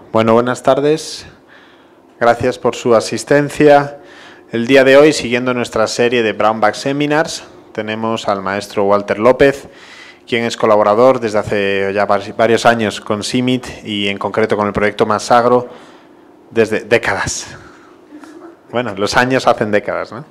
Bueno, buenas tardes. Gracias por su asistencia. El día de hoy, siguiendo nuestra serie de Brown Bag Seminars, tenemos al maestro Walter López, quien es colaborador desde hace ya varios años con CIMIT y en concreto con el proyecto Masagro desde décadas. Bueno, los años hacen décadas, ¿no?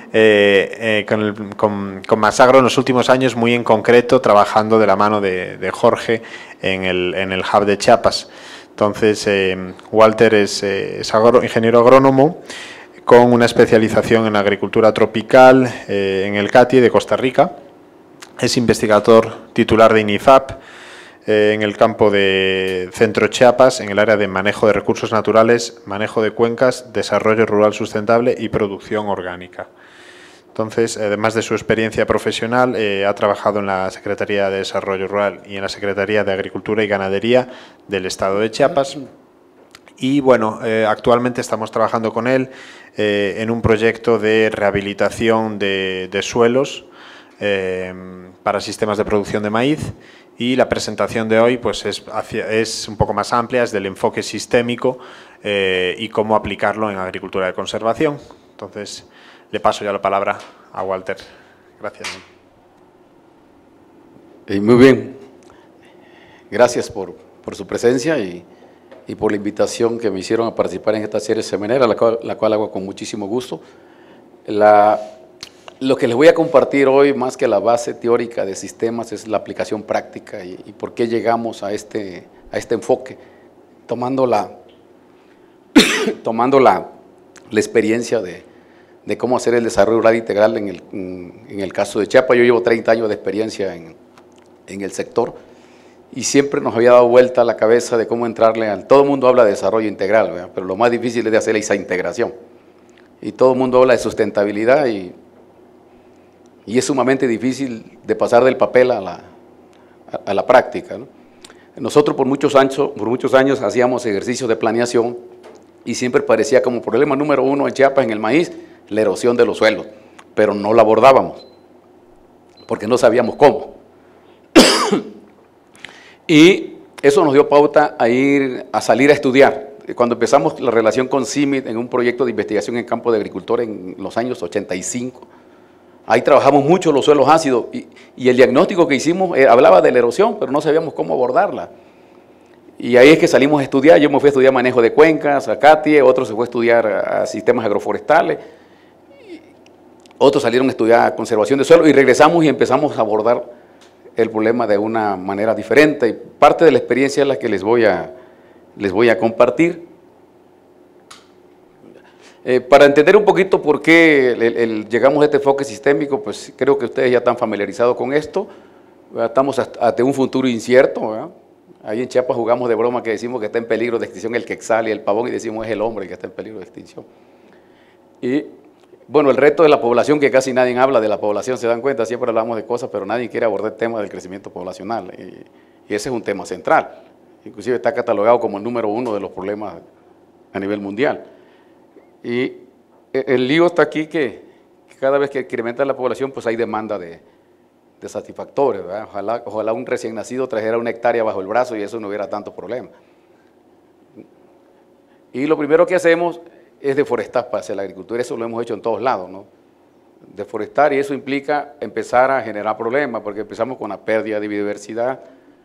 Con Masagro en los últimos años, muy en concreto, trabajando de la mano de Jorge en el Hub de Chiapas. Entonces, Walter es ingeniero agrónomo con una especialización en agricultura tropical en el CATI de Costa Rica. Es investigador titular de INIFAP en el campo de Centro Chiapas, en el área de manejo de recursos naturales, manejo de cuencas, desarrollo rural sustentable y producción orgánica. Entonces, además de su experiencia profesional, ha trabajado en la Secretaría de Desarrollo Rural y en la Secretaría de Agricultura y Ganadería del Estado de Chiapas. Y bueno, actualmente estamos trabajando con él en un proyecto de rehabilitación de suelos para sistemas de producción de maíz. Y la presentación de hoy pues es un poco más amplia, es del enfoque sistémico y cómo aplicarlo en agricultura de conservación. Entonces, le paso ya la palabra a Walter. Gracias. Muy bien. Gracias por su presencia y por la invitación que me hicieron a participar en esta serie seminera, la cual hago con muchísimo gusto. Lo que les voy a compartir hoy, más que la base teórica de sistemas, es la aplicación práctica y por qué llegamos a este enfoque, tomando la experiencia de cómo hacer el desarrollo rural integral en el caso de Chiapas. Yo llevo 30 años de experiencia en el sector y siempre nos había dado vuelta a la cabeza de cómo entrarle al... Todo el mundo habla de desarrollo integral, ¿verdad? Pero lo más difícil es de hacer esa integración. Y todo el mundo habla de sustentabilidad y es sumamente difícil de pasar del papel a la práctica, ¿no? Nosotros por muchos años hacíamos ejercicios de planeación y siempre parecía como problema número uno en Chiapas, en el maíz, la erosión de los suelos, pero no la abordábamos, porque no sabíamos cómo. Y eso nos dio pauta a salir a estudiar. Cuando empezamos la relación con CIMIT en un proyecto de investigación en campo de agricultor en los años 85, ahí trabajamos mucho los suelos ácidos y el diagnóstico que hicimos hablaba de la erosión, pero no sabíamos cómo abordarla. Y ahí es que salimos a estudiar. Yo me fui a estudiar manejo de cuencas, a CATIE, otro se fue a estudiar a sistemas agroforestales, otros salieron a estudiar conservación de suelo y regresamos y empezamos a abordar el problema de una manera diferente. Y parte de la experiencia es la que les voy a compartir. Para entender un poquito por qué llegamos a este enfoque sistémico, pues creo que ustedes ya están familiarizados con esto. Estamos ante un futuro incierto, ¿verdad? Ahí en Chiapas jugamos de broma que decimos que está en peligro de extinción el quetzal y el pavón, y decimos es el hombre el que está en peligro de extinción. Y bueno, el reto de la población, que casi nadie habla de la población, se dan cuenta, siempre hablamos de cosas, pero nadie quiere abordar el tema del crecimiento poblacional, y ese es un tema central. Inclusive está catalogado como el número uno de los problemas a nivel mundial. Y el lío está aquí que cada vez que incrementa la población, pues hay demanda de satisfactores, ¿verdad? Ojalá un recién nacido trajera una hectárea bajo el brazo y eso no hubiera tanto problema. Y lo primero que hacemos es deforestar para hacer la agricultura. Eso lo hemos hecho en todos lados, ¿no? Deforestar, y eso implica empezar a generar problemas, porque empezamos con la pérdida de biodiversidad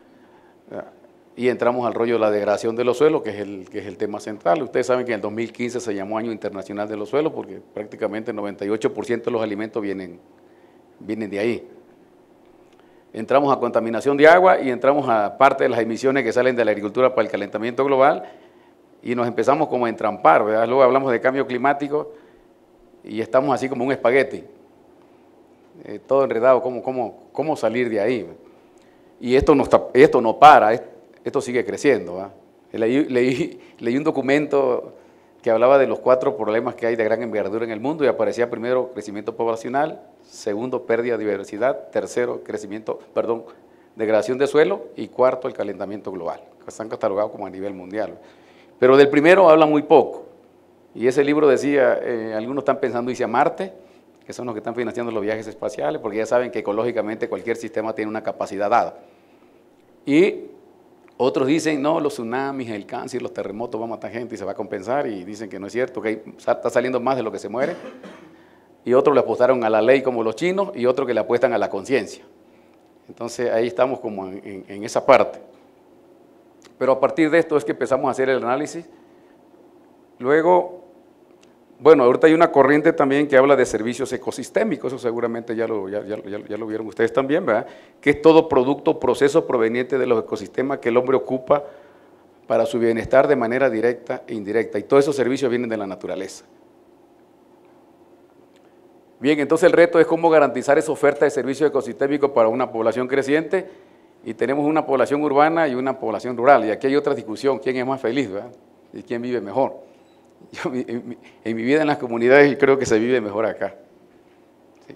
y entramos al rollo de la degradación de los suelos, que es el tema central. Ustedes saben que en el 2015 se llamó Año Internacional de los Suelos, porque prácticamente el 98% de los alimentos vienen de ahí. Entramos a contaminación de agua y entramos a parte de las emisiones que salen de la agricultura para el calentamiento global y nos empezamos como a entrampar, ¿verdad? Luego hablamos de cambio climático y estamos así como un espagueti, todo enredado, ¿cómo salir de ahí? Y esto no para, esto sigue creciendo, ¿verdad? Leí un documento que hablaba de los 4 problemas que hay de gran envergadura en el mundo y aparecía primero crecimiento poblacional, segundo pérdida de biodiversidad, tercero degradación de suelo y cuarto el calentamiento global, que están catalogados como a nivel mundial. Pero del primero habla muy poco y ese libro decía, algunos están pensando irse a Marte, que son los que están financiando los viajes espaciales, porque ya saben que ecológicamente cualquier sistema tiene una capacidad dada. Y Otros dicen, no, los tsunamis, el cáncer, los terremotos van a matar gente y se va a compensar, y dicen que no es cierto, que está saliendo más de lo que se muere. Y otros le apostaron a la ley como los chinos, y otros que le apuestan a la conciencia. Entonces ahí estamos como en esa parte. Pero a partir de esto es que empezamos a hacer el análisis. Luego, bueno, ahorita hay una corriente también que habla de servicios ecosistémicos, eso seguramente ya lo vieron ustedes también, ¿verdad? Que es todo producto o proceso proveniente de los ecosistemas que el hombre ocupa para su bienestar de manera directa e indirecta, y todos esos servicios vienen de la naturaleza. Bien, entonces el reto es cómo garantizar esa oferta de servicios ecosistémicos para una población creciente, y tenemos una población urbana y una población rural, y aquí hay otra discusión, quién es más feliz, ¿verdad? Y quién vive mejor. Yo, en mi vida en las comunidades creo que se vive mejor acá. Sí.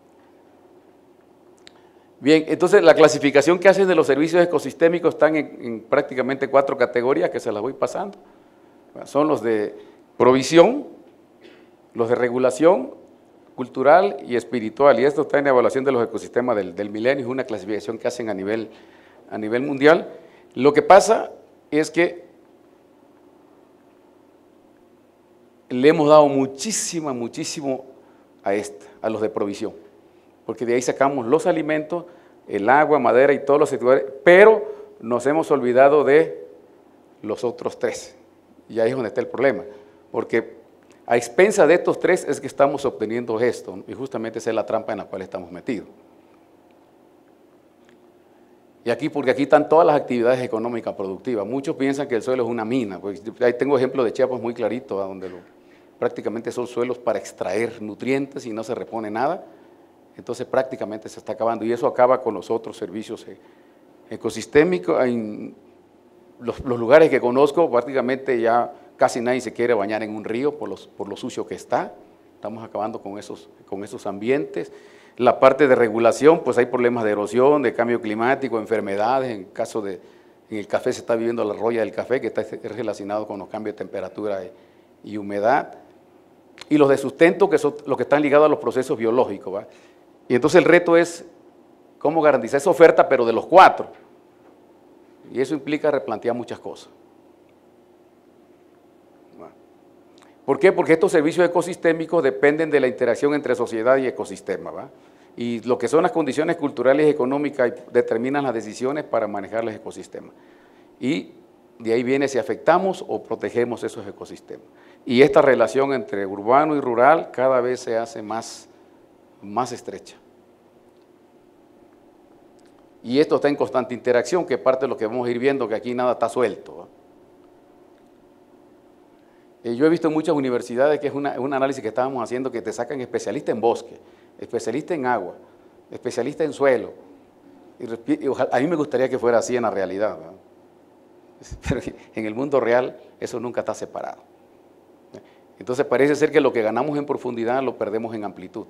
Bien, entonces la clasificación que hacen de los servicios ecosistémicos están en prácticamente 4 categorías que se las voy pasando. Son los de provisión, los de regulación, cultural y espiritual, y esto está en la evaluación de los ecosistemas del milenio, es una clasificación que hacen a nivel mundial. Lo que pasa es que le hemos dado muchísimo a los de provisión, porque de ahí sacamos los alimentos, el agua, madera y todos los sectores, pero nos hemos olvidado de los otros 3, y ahí es donde está el problema, porque a expensas de estos 3 es que estamos obteniendo esto, y justamente esa es la trampa en la cual estamos metidos. Y aquí, porque aquí están todas las actividades económicas productivas. Muchos piensan que el suelo es una mina, pues ahí tengo ejemplos de Chiapas muy claritos, donde prácticamente son suelos para extraer nutrientes y no se repone nada, entonces prácticamente se está acabando, y eso acaba con los otros servicios ecosistémicos. En los lugares que conozco, prácticamente ya casi nadie se quiere bañar en un río por lo sucio que está. Estamos acabando con esos ambientes. La parte de regulación, pues hay problemas de erosión, de cambio climático, enfermedades. En el café se está viviendo la roya del café, que está relacionado con los cambios de temperatura y humedad. Y los de sustento, que son los que están ligados a los procesos biológicos, ¿va? Y entonces el reto es cómo garantizar esa oferta, pero de los 4. Y eso implica replantear muchas cosas. ¿Por qué? Porque estos servicios ecosistémicos dependen de la interacción entre sociedad y ecosistema, ¿va? Y lo que son las condiciones culturales y económicas determinan las decisiones para manejar los ecosistemas. Y de ahí viene si afectamos o protegemos esos ecosistemas. Y esta relación entre urbano y rural cada vez se hace más estrecha. Y esto está en constante interacción, que es parte de lo que vamos a ir viendo, que aquí nada está suelto, ¿va? Yo he visto en muchas universidades, que es un análisis que estábamos haciendo, que te sacan especialista en bosque, especialista en agua, especialista en suelo. Y a mí me gustaría que fuera así en la realidad, ¿verdad? Pero en el mundo real eso nunca está separado. Entonces parece ser que lo que ganamos en profundidad lo perdemos en amplitud.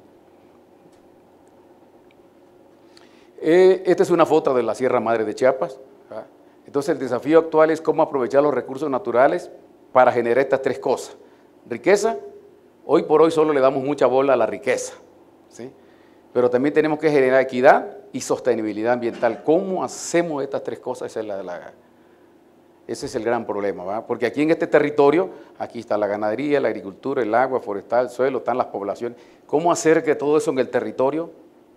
Esta es una foto de la Sierra Madre de Chiapas, ¿verdad? Entonces el desafío actual es cómo aprovechar los recursos naturales para generar estas 3 cosas. Riqueza, hoy por hoy solo le damos mucha bola a la riqueza, ¿sí? Pero también tenemos que generar equidad y sostenibilidad ambiental. ¿Cómo hacemos estas 3 cosas? Ese es el gran problema, ¿va? Porque aquí en este territorio, aquí está la ganadería, la agricultura, el agua, forestal, el suelo, están las poblaciones. ¿Cómo hacer que todo eso en el territorio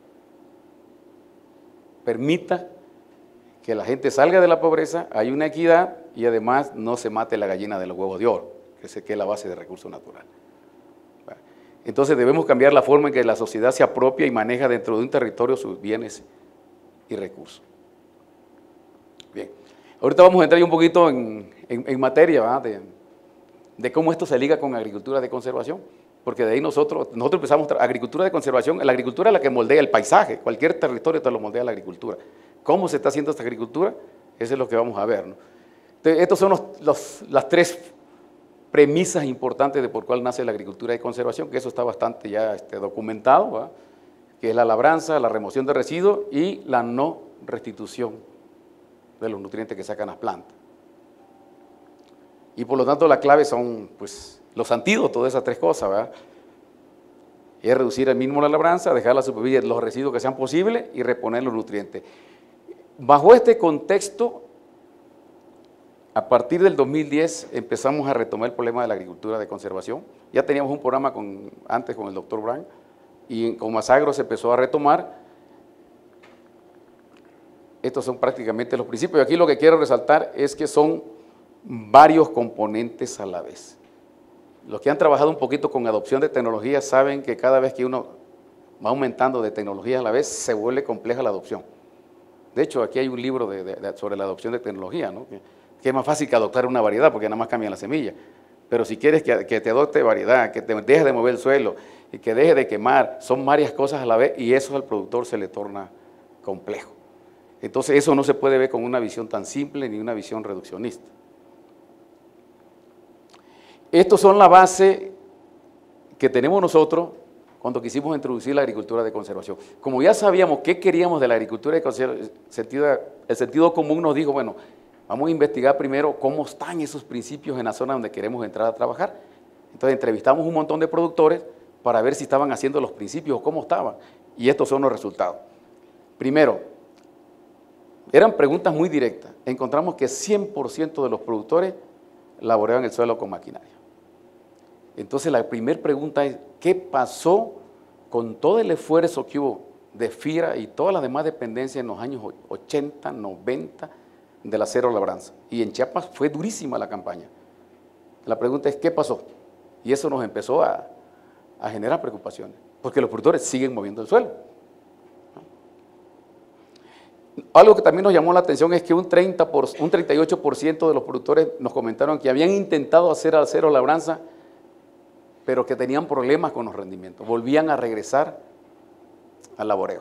permita que la gente salga de la pobreza, hay una equidad y además no se mate la gallina de los huevos de oro, que es la base de recursos naturales? Entonces debemos cambiar la forma en que la sociedad se apropia y maneja dentro de un territorio sus bienes y recursos. Bien, ahorita vamos a entrar un poquito en materia, ¿verdad? De cómo esto se liga con agricultura de conservación, porque de ahí nosotros empezamos agricultura de conservación. La agricultura es la que moldea el paisaje, cualquier territorio te lo moldea la agricultura. ¿Cómo se está haciendo esta agricultura? Eso es lo que vamos a ver, ¿no? Entonces, estos son las 3 premisas importantes de por cuál nace la agricultura de conservación, que eso está bastante ya documentado, ¿va? Que es la labranza, la remoción de residuos y la no restitución de los nutrientes que sacan las plantas. Y por lo tanto la clave son, pues, los antídotos de esas 3 cosas, ¿verdad? Es reducir al mínimo la labranza, dejar la superficie, los residuos que sean posibles y reponer los nutrientes. Bajo este contexto A partir del 2010 empezamos a retomar el problema de la agricultura de conservación. Ya teníamos un programa antes con el doctor Brand y con Masagro se empezó a retomar. Estos son prácticamente los principios. Y aquí lo que quiero resaltar es que son varios componentes a la vez. Los que han trabajado un poquito con adopción de tecnología saben que cada vez que uno va aumentando de tecnología a la vez, se vuelve compleja la adopción. De hecho, aquí hay un libro sobre la adopción de tecnología, ¿no? Que es más fácil que adoptar una variedad porque nada más cambian la semilla. Pero si quieres que te adopte variedad, que te deje de mover el suelo y que deje de quemar, son varias cosas a la vez y eso al productor se le torna complejo. Entonces eso no se puede ver con una visión tan simple ni una visión reduccionista. Estos son la base que tenemos nosotros cuando quisimos introducir la agricultura de conservación. Como ya sabíamos qué queríamos de la agricultura de conservación, el sentido común nos dijo, bueno, vamos a investigar primero cómo están esos principios en la zona donde queremos entrar a trabajar. Entonces entrevistamos un montón de productores para ver si estaban haciendo los principios o cómo estaban. Y estos son los resultados. Primero, eran preguntas muy directas. Encontramos que 100% de los productores laboreaban el suelo con maquinaria. Entonces la primera pregunta es, ¿qué pasó con todo el esfuerzo que hubo de FIRA y todas las demás dependencias en los años 80, 90 de la cero labranza? Y en Chiapas fue durísima la campaña. La pregunta es, ¿qué pasó? Y eso nos empezó a generar preocupaciones, porque los productores siguen moviendo el suelo. Algo que también nos llamó la atención es que un 38% de los productores nos comentaron que habían intentado hacer al cero labranza, pero que tenían problemas con los rendimientos, volvían a regresar al laboreo.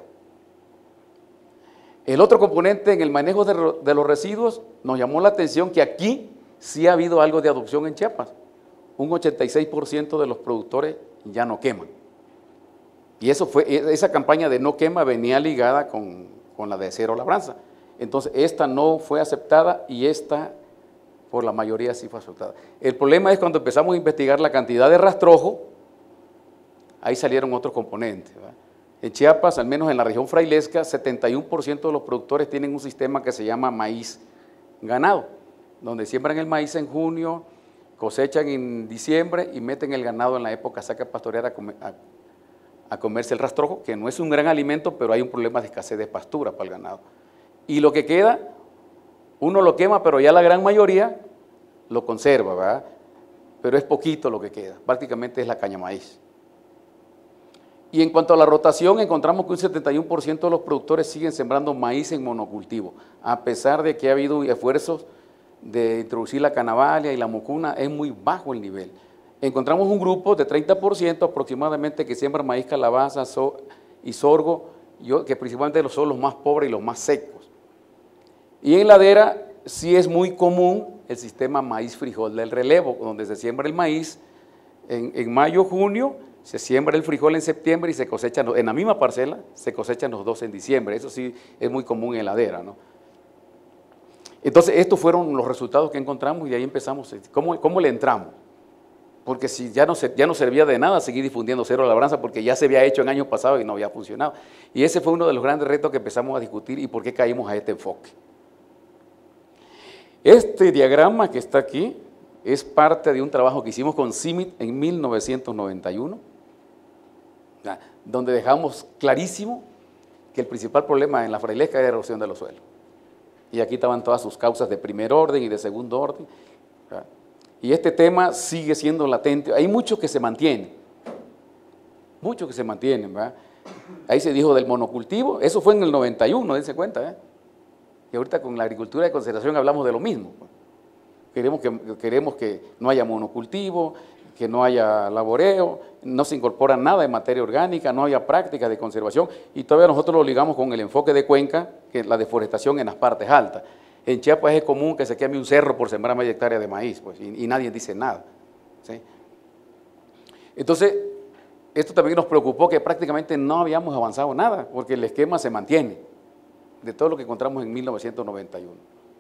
El otro componente en el manejo de los residuos nos llamó la atención que aquí sí ha habido algo de adopción en Chiapas. Un 86% de los productores ya no queman. Y esa campaña de no quema venía ligada con la de cero labranza. Entonces esta no fue aceptada y esta por la mayoría sí fue aceptada. El problema es cuando empezamos a investigar la cantidad de rastrojo, ahí salieron otros componentes, ¿verdad? En Chiapas, al menos en la región frailesca, 71% de los productores tienen un sistema que se llama maíz ganado, donde siembran el maíz en junio, cosechan en diciembre y meten el ganado en la época saca pastorear a comerse el rastrojo, que no es un gran alimento, pero hay un problema de escasez de pastura para el ganado. Y lo que queda, uno lo quema, pero ya la gran mayoría lo conserva, ¿verdad? Pero es poquito lo que queda, prácticamente es la caña maíz. Y en cuanto a la rotación, encontramos que un 71% de los productores siguen sembrando maíz en monocultivo, a pesar de que ha habido esfuerzos de introducir la canavalia y la mucuna, es muy bajo el nivel. Encontramos un grupo de 30% aproximadamente que siembra maíz, calabaza y sorgo, que principalmente son los más pobres y los más secos. Y en ladera sí es muy común el sistema maíz-frijol del relevo, donde se siembra el maíz en mayo, junio, se siembra el frijol en septiembre y se cosecha en la misma parcela, se cosechan los dos en diciembre. Eso sí es muy común en ladera, ¿no? Entonces estos fueron los resultados que encontramos y ahí empezamos. ¿Cómo le entramos? Porque si ya no servía de nada seguir difundiendo cero labranza porque ya se había hecho en años pasados y no había funcionado. Y ese fue uno de los grandes retos que empezamos a discutir y por qué caímos a este enfoque. Este diagrama que está aquí es parte de un trabajo que hicimos con CIMIT en 1991, donde dejamos clarísimo que el principal problema en la frailesca era la erosión de los suelos. Y aquí estaban todas sus causas de primer orden y de segundo orden. Y este tema sigue siendo latente. Hay muchos que se mantienen, ¿verdad? Ahí se dijo del monocultivo, eso fue en el 91, dense cuenta, ¿eh? Y ahorita con la agricultura de conservación hablamos de lo mismo. Queremos que no haya monocultivo, que no haya laboreo, no se incorpora nada de materia orgánica, no haya prácticas de conservación y todavía nosotros lo ligamos con el enfoque de Cuenca, que es la deforestación en las partes altas. En Chiapas es común que se queme un cerro por sembrar media hectárea de maíz, pues, y nadie dice nada, ¿sí? Entonces, esto también nos preocupó que prácticamente no habíamos avanzado nada, porque el esquema se mantiene, de todo lo que encontramos en 1991.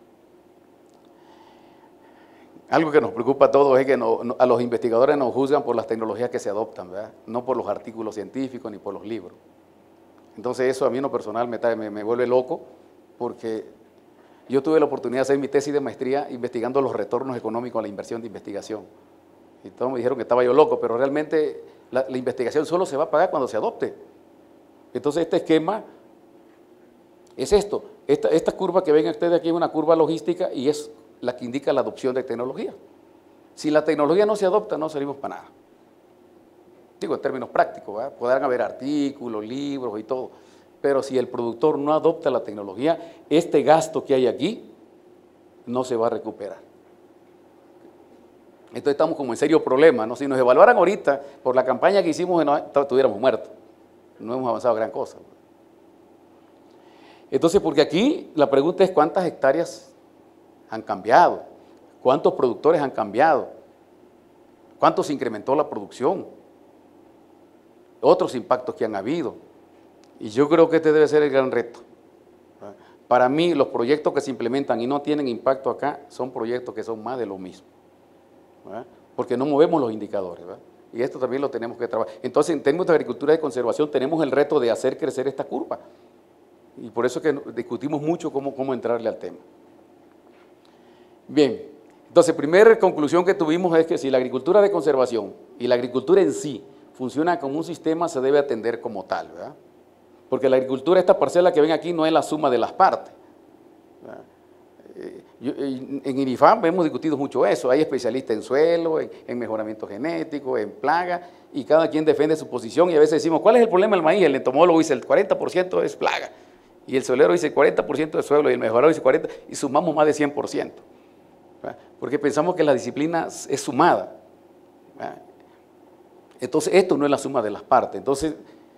Algo que nos preocupa a todos es que a los investigadores nos juzgan por las tecnologías que se adoptan, ¿verdad? No por los artículos científicos ni por los libros. Entonces eso a mí en lo personal me vuelve loco, porque Yo tuve la oportunidad de hacer mi tesis de maestría investigando los retornos económicos a la inversión de investigación. Y todos me dijeron que estaba yo loco, pero realmente la investigación solo se va a pagar cuando se adopte. Entonces este esquema es esto. Esta curva que ven ustedes aquí es una curva logística y es la que indica la adopción de tecnología. Si la tecnología no se adopta, no servimos para nada. Digo, en términos prácticos, ¿verdad? Podrán haber artículos, libros y todo, pero si el productor no adopta la tecnología, este gasto que hay aquí no se va a recuperar. Entonces estamos como en serio problema, ¿no? Si nos evaluaran ahorita por la campaña que hicimos, estuviéramos muertos. No hemos avanzado gran cosa. Entonces, porque aquí la pregunta es cuántas hectáreas han cambiado, cuántos productores han cambiado, cuánto se incrementó la producción, otros impactos que han habido. Y yo creo que este debe ser el gran reto. Para mí, los proyectos que se implementan y no tienen impacto acá son proyectos que son más de lo mismo, ¿verdad? Porque no movemos los indicadores, ¿verdad? Y esto también lo tenemos que trabajar. Entonces, en términos de agricultura de conservación, tenemos el reto de hacer crecer esta curva. Y por eso es que discutimos mucho cómo entrarle al tema. Bien, entonces, primera conclusión que tuvimos es que si la agricultura de conservación y la agricultura en sí funciona como un sistema, se debe atender como tal, ¿verdad? Porque la agricultura, esta parcela que ven aquí, no es la suma de las partes. En INIFAM hemos discutido mucho eso, hay especialistas en suelo, en mejoramiento genético, en plaga, y cada quien defiende su posición, y a veces decimos, ¿cuál es el problema del maíz? El entomólogo dice, el 40% es plaga, y el suelero dice, el 40% de suelo, y el mejorador dice 40%, y sumamos más de 100%, ¿verdad? Porque pensamos que la disciplina es sumada, ¿verdad? Entonces, esto no es la suma de las partes. Entonces,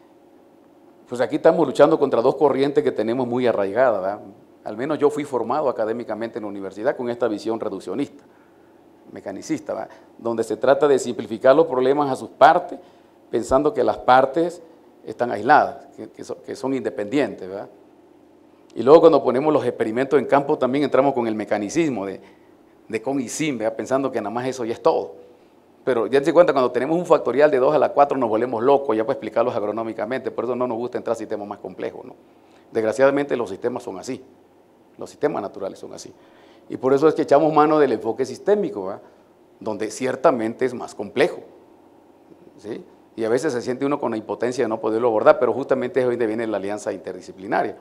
pues aquí estamos luchando contra dos corrientes que tenemos muy arraigadas, ¿verdad? Al menos yo fui formado académicamente en la universidad con esta visión reduccionista, mecanicista, ¿verdad? Donde se trata de simplificar los problemas a sus partes, pensando que las partes están aisladas, que son independientes, ¿verdad? Y luego cuando ponemos los experimentos en campo también entramos con el mecanicismo de con y sin, ¿verdad? Pensando que nada más eso ya es todo. Pero ya se cuenta, cuando tenemos un factorial de 2 a la 4 nos volvemos locos, ya para explicarlos agronómicamente, por eso no nos gusta entrar a sistemas más complejos, ¿no? Desgraciadamente los sistemas son así, los sistemas naturales son así. Y por eso es que echamos mano del enfoque sistémico, ¿verdad? Donde ciertamente es más complejo, ¿sí? Y a veces se siente uno con la impotencia de no poderlo abordar, pero justamente es donde viene la alianza interdisciplinaria,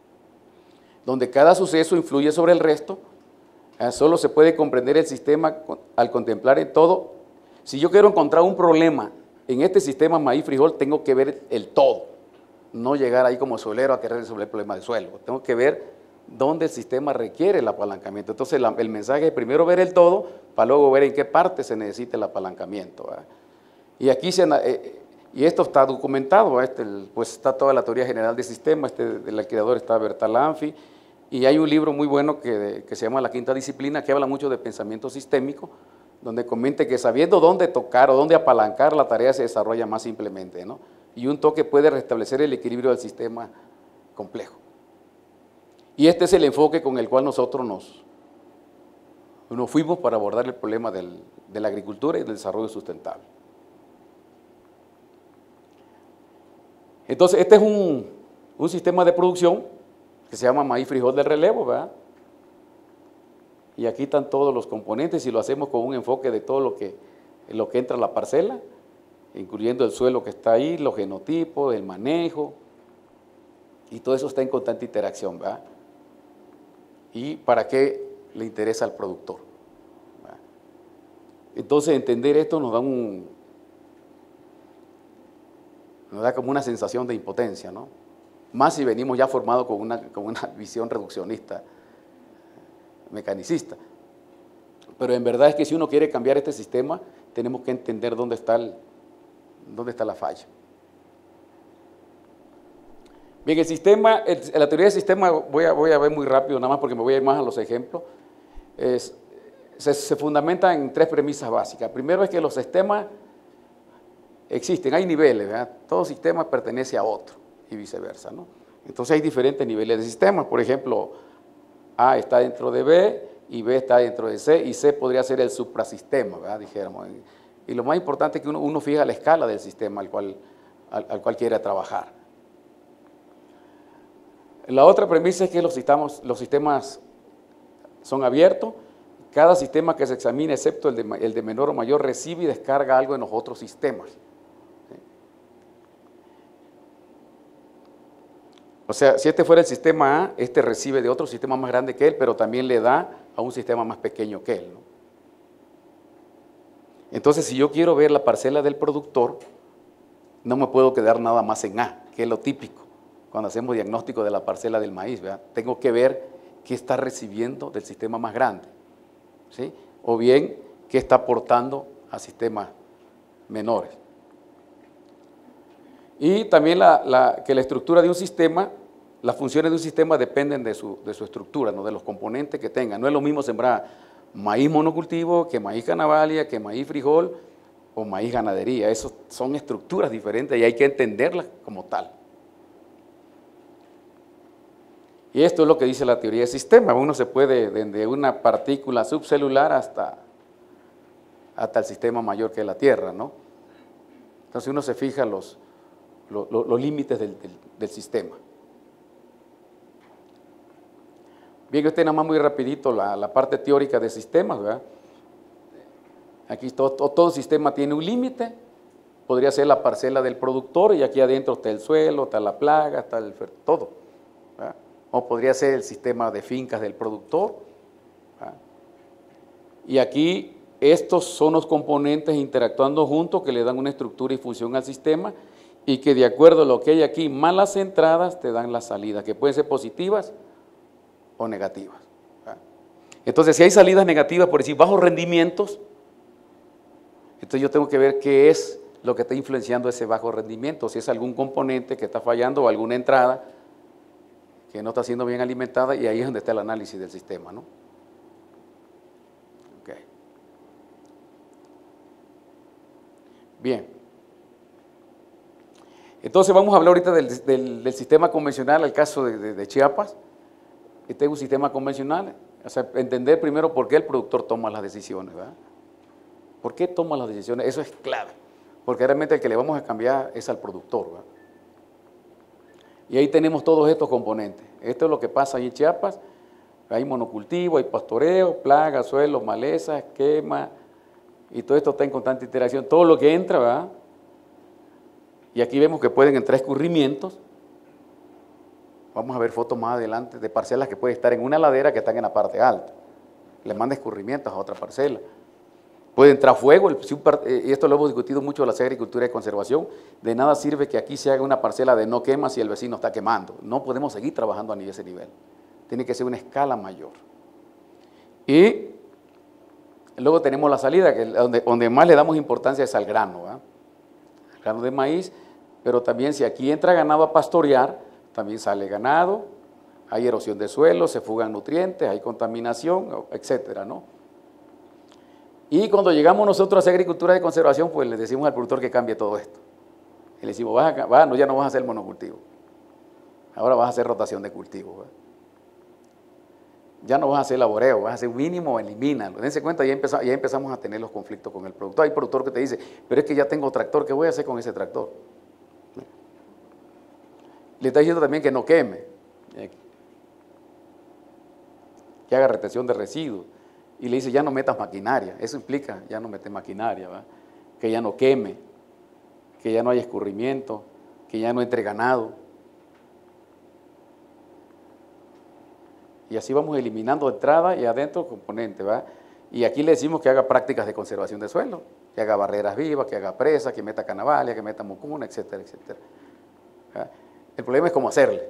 donde cada suceso influye sobre el resto, solo se puede comprender el sistema al contemplar en todo. Si yo quiero encontrar un problema en este sistema maíz-frijol, tengo que ver el todo, no llegar ahí como suelero a querer resolver el problema del suelo. Tengo que ver dónde el sistema requiere el apalancamiento. Entonces, el mensaje es primero ver el todo, para luego ver en qué parte se necesita el apalancamiento, ¿verdad? Y aquí y esto está documentado, ¿verdad? Pues está toda la teoría general del sistema, del creador está Bertal Lanfi, y hay un libro muy bueno que se llama La Quinta Disciplina, que habla mucho de pensamiento sistémico, donde comenta que sabiendo dónde tocar o dónde apalancar, la tarea se desarrolla más simplemente, ¿no? Y un toque puede restablecer el equilibrio del sistema complejo. Y este es el enfoque con el cual nosotros nos fuimos para abordar el problema de la agricultura y del desarrollo sustentable. Entonces, este es un sistema de producción que se llama maíz frijol del relevo, ¿verdad? Y aquí están todos los componentes y lo hacemos con un enfoque de todo lo que entra a la parcela, incluyendo el suelo que está ahí, los genotipos, el manejo, y todo eso está en constante interacción, ¿verdad? ¿Y para qué le interesa al productor? ¿Verdad? Entonces, entender esto nos da como una sensación de impotencia, ¿no? Más si venimos ya formados con una visión reduccionista, mecanicista. Pero en verdad es que si uno quiere cambiar este sistema, tenemos que entender dónde está la falla. Bien, el sistema, la teoría del sistema, voy a ver muy rápido nada más porque me voy a ir más a los ejemplos, se fundamenta en 3 premisas básicas. Primero es que los sistemas existen, hay niveles, ¿verdad? Todo sistema pertenece a otro y viceversa, ¿no? Entonces hay diferentes niveles de sistemas. Por ejemplo, A está dentro de B y B está dentro de C, y C podría ser el suprasistema, ¿verdad? Dijéramos. Y lo más importante es que uno fija la escala del sistema al cual quiera trabajar. La otra premisa es que los sistemas son abiertos. Cada sistema que se examine, excepto el de menor o mayor, recibe y descarga algo en los otros sistemas. ¿Sí? O sea, si este fuera el sistema A, este recibe de otro sistema más grande que él, pero también le da a un sistema más pequeño que él, ¿no? Entonces, si yo quiero ver la parcela del productor, no me puedo quedar nada más en A, que es lo típico cuando hacemos diagnóstico de la parcela del maíz, ¿verdad? Tengo que ver qué está recibiendo del sistema más grande, ¿sí? O bien qué está aportando a sistemas menores. Y también que la estructura de un sistema, las funciones de un sistema dependen de su estructura, ¿no? De los componentes que tenga. No es lo mismo sembrar maíz monocultivo que maíz canavalia, que maíz frijol o maíz ganadería. Esas son estructuras diferentes y hay que entenderlas como tal. Y esto es lo que dice la teoría de sistema. Uno se puede, desde una partícula subcelular hasta el sistema mayor que es la Tierra, ¿no? Entonces uno se fija los límites del sistema. Bien, este nada más muy rapidito la parte teórica de sistemas, ¿verdad? Aquí todo sistema tiene un límite, podría ser la parcela del productor y aquí adentro está el suelo, está la plaga, está todo, ¿verdad? O podría ser el sistema de fincas del productor, ¿verdad? Y aquí estos son los componentes interactuando juntos que le dan una estructura y función al sistema y que de acuerdo a lo que hay aquí, más las entradas te dan las salidas, que pueden ser positivas o negativas, ¿verdad? Entonces, si hay salidas negativas, por decir, bajos rendimientos, entonces yo tengo que ver qué es lo que está influenciando ese bajo rendimiento, si es algún componente que está fallando o alguna entrada que no está siendo bien alimentada, y ahí es donde está el análisis del sistema, ¿no? Okay. Bien. Entonces vamos a hablar ahorita del sistema convencional, el caso de Chiapas. Este es un sistema convencional, o sea, entender primero por qué el productor toma las decisiones, ¿verdad? ¿Por qué toma las decisiones? Eso es clave, porque realmente el que le vamos a cambiar es al productor, ¿verdad? Y ahí tenemos todos estos componentes. Esto es lo que pasa ahí en Chiapas. Hay monocultivo, hay pastoreo, plagas, suelos, malezas, quema, y todo esto está en constante interacción. Todo lo que entra, ¿verdad? Y aquí vemos que pueden entrar escurrimientos. Vamos a ver fotos más adelante de parcelas que pueden estar en una ladera que están en la parte alta. Le manda escurrimientos a otra parcela. Puede entrar fuego, y esto lo hemos discutido mucho en la agricultura de conservación. De nada sirve que aquí se haga una parcela de no quema si el vecino está quemando. No podemos seguir trabajando a ese nivel. Tiene que ser una escala mayor. Y luego tenemos la salida, que donde más le damos importancia es al grano, ¿verdad? Al grano de maíz, pero también si aquí entra ganado a pastorear, también sale ganado, hay erosión de suelo, se fugan nutrientes, hay contaminación, etcétera, ¿no? Y cuando llegamos nosotros a hacer agricultura de conservación, pues le decimos al productor que cambie todo esto. Y le decimos, no, ya no vas a hacer monocultivo, ahora vas a hacer rotación de cultivo, ¿verdad? Ya no vas a hacer laboreo, vas a hacer mínimo, elimínalo. Dense cuenta, ya empezamos a tener los conflictos con el productor. Hay productor que te dice, pero es que ya tengo tractor, ¿qué voy a hacer con ese tractor? Le está diciendo también que no queme, que haga retención de residuos. Y le dice, ya no metas maquinaria. Eso implica, ya no metes maquinaria, ¿verdad? Que ya no queme, que ya no haya escurrimiento, que ya no entre ganado. Y así vamos eliminando entrada y adentro componentes, ¿verdad? Y aquí le decimos que haga prácticas de conservación de suelo, que haga barreras vivas, que haga presas, que meta canavalia, que meta mucuna, etcétera, etcétera, ¿verdad? El problema es cómo hacerle.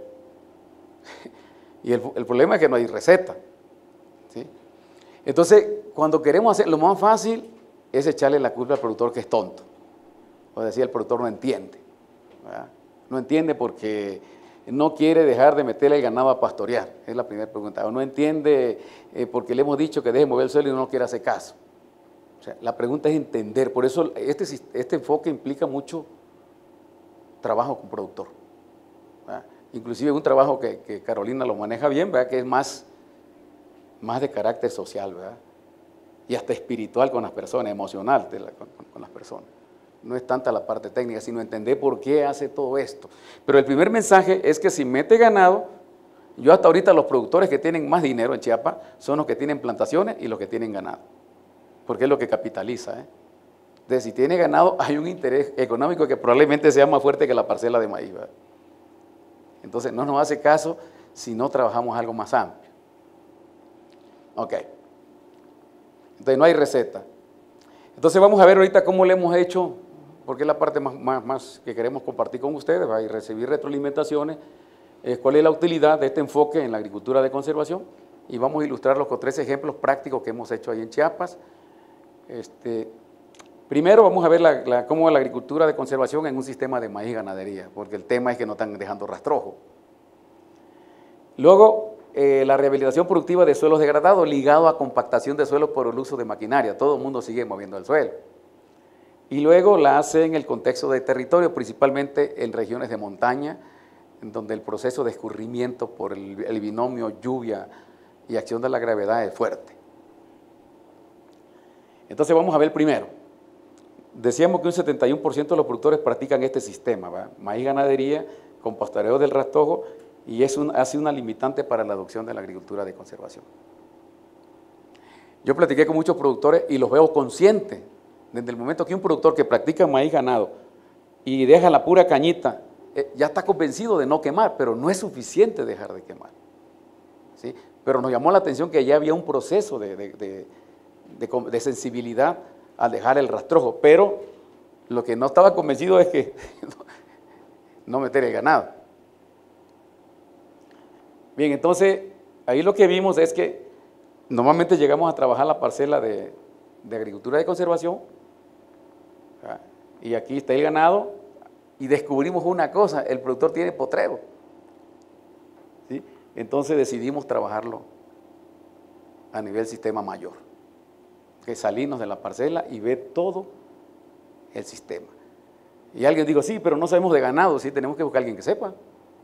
Y el problema es que no hay receta, ¿sí? Entonces, cuando queremos hacer, lo más fácil es echarle la culpa al productor que es tonto. O decir, el productor no entiende, ¿verdad? No entiende porque no quiere dejar de meterle el ganado a pastorear, es la primera pregunta. O no entiende porque le hemos dicho que deje mover el suelo y no quiere hacer caso. O sea, la pregunta es entender. Por eso este enfoque implica mucho trabajo con productor, ¿verdad? Inclusive un trabajo que Carolina lo maneja bien, ¿verdad? Que es más de carácter social, ¿verdad? Y hasta espiritual con las personas, emocional con las personas. No es tanta la parte técnica, sino entender por qué hace todo esto. Pero el primer mensaje es que si mete ganado, Yo hasta ahorita los productores que tienen más dinero en Chiapas son los que tienen plantaciones y los que tienen ganado, porque es lo que capitaliza, ¿eh? Entonces, si tiene ganado, hay un interés económico que probablemente sea más fuerte que la parcela de maíz, ¿verdad? Entonces, no nos hace caso si no trabajamos algo más amplio. Ok. Entonces, no hay receta. Entonces, vamos a ver ahorita cómo le hemos hecho, porque es la parte más que queremos compartir con ustedes, ¿verdad? Y recibir retroalimentaciones, cuál es la utilidad de este enfoque en la agricultura de conservación, y vamos a ilustrarlos con 3 ejemplos prácticos que hemos hecho ahí en Chiapas. Primero vamos a ver cómo la agricultura de conservación en un sistema de maíz y ganadería, porque el tema es que no están dejando rastrojo. Luego, la rehabilitación productiva de suelos degradados ligado a compactación de suelos por el uso de maquinaria. Todo el mundo sigue moviendo el suelo. Y luego la hace en el contexto de territorio, principalmente en regiones de montaña, en donde el proceso de escurrimiento por el binomio lluvia y acción de la gravedad es fuerte. Entonces vamos a ver primero. Decíamos que un 71% de los productores practican este sistema, ¿verdad? Maíz, ganadería, con pastoreo del rastrojo, y ha sido una limitante para la adopción de la agricultura de conservación. Yo platiqué con muchos productores y los veo conscientes. Desde el momento que un productor que practica maíz ganado y deja la pura cañita, ya está convencido de no quemar, pero no es suficiente dejar de quemar, ¿sí? Pero nos llamó la atención que ya había un proceso de sensibilidad al dejar el rastrojo, pero lo que no estaba convencido es que no meter el ganado. Bien, entonces, ahí lo que vimos es que normalmente llegamos a trabajar la parcela de agricultura de conservación, y aquí está el ganado, y descubrimos una cosa: el productor tiene potrero, ¿sí? Entonces decidimos trabajarlo a nivel sistema mayor, que salirnos de la parcela y ver todo el sistema. Y alguien dijo, sí, pero no sabemos de ganado, sí, tenemos que buscar a alguien que sepa.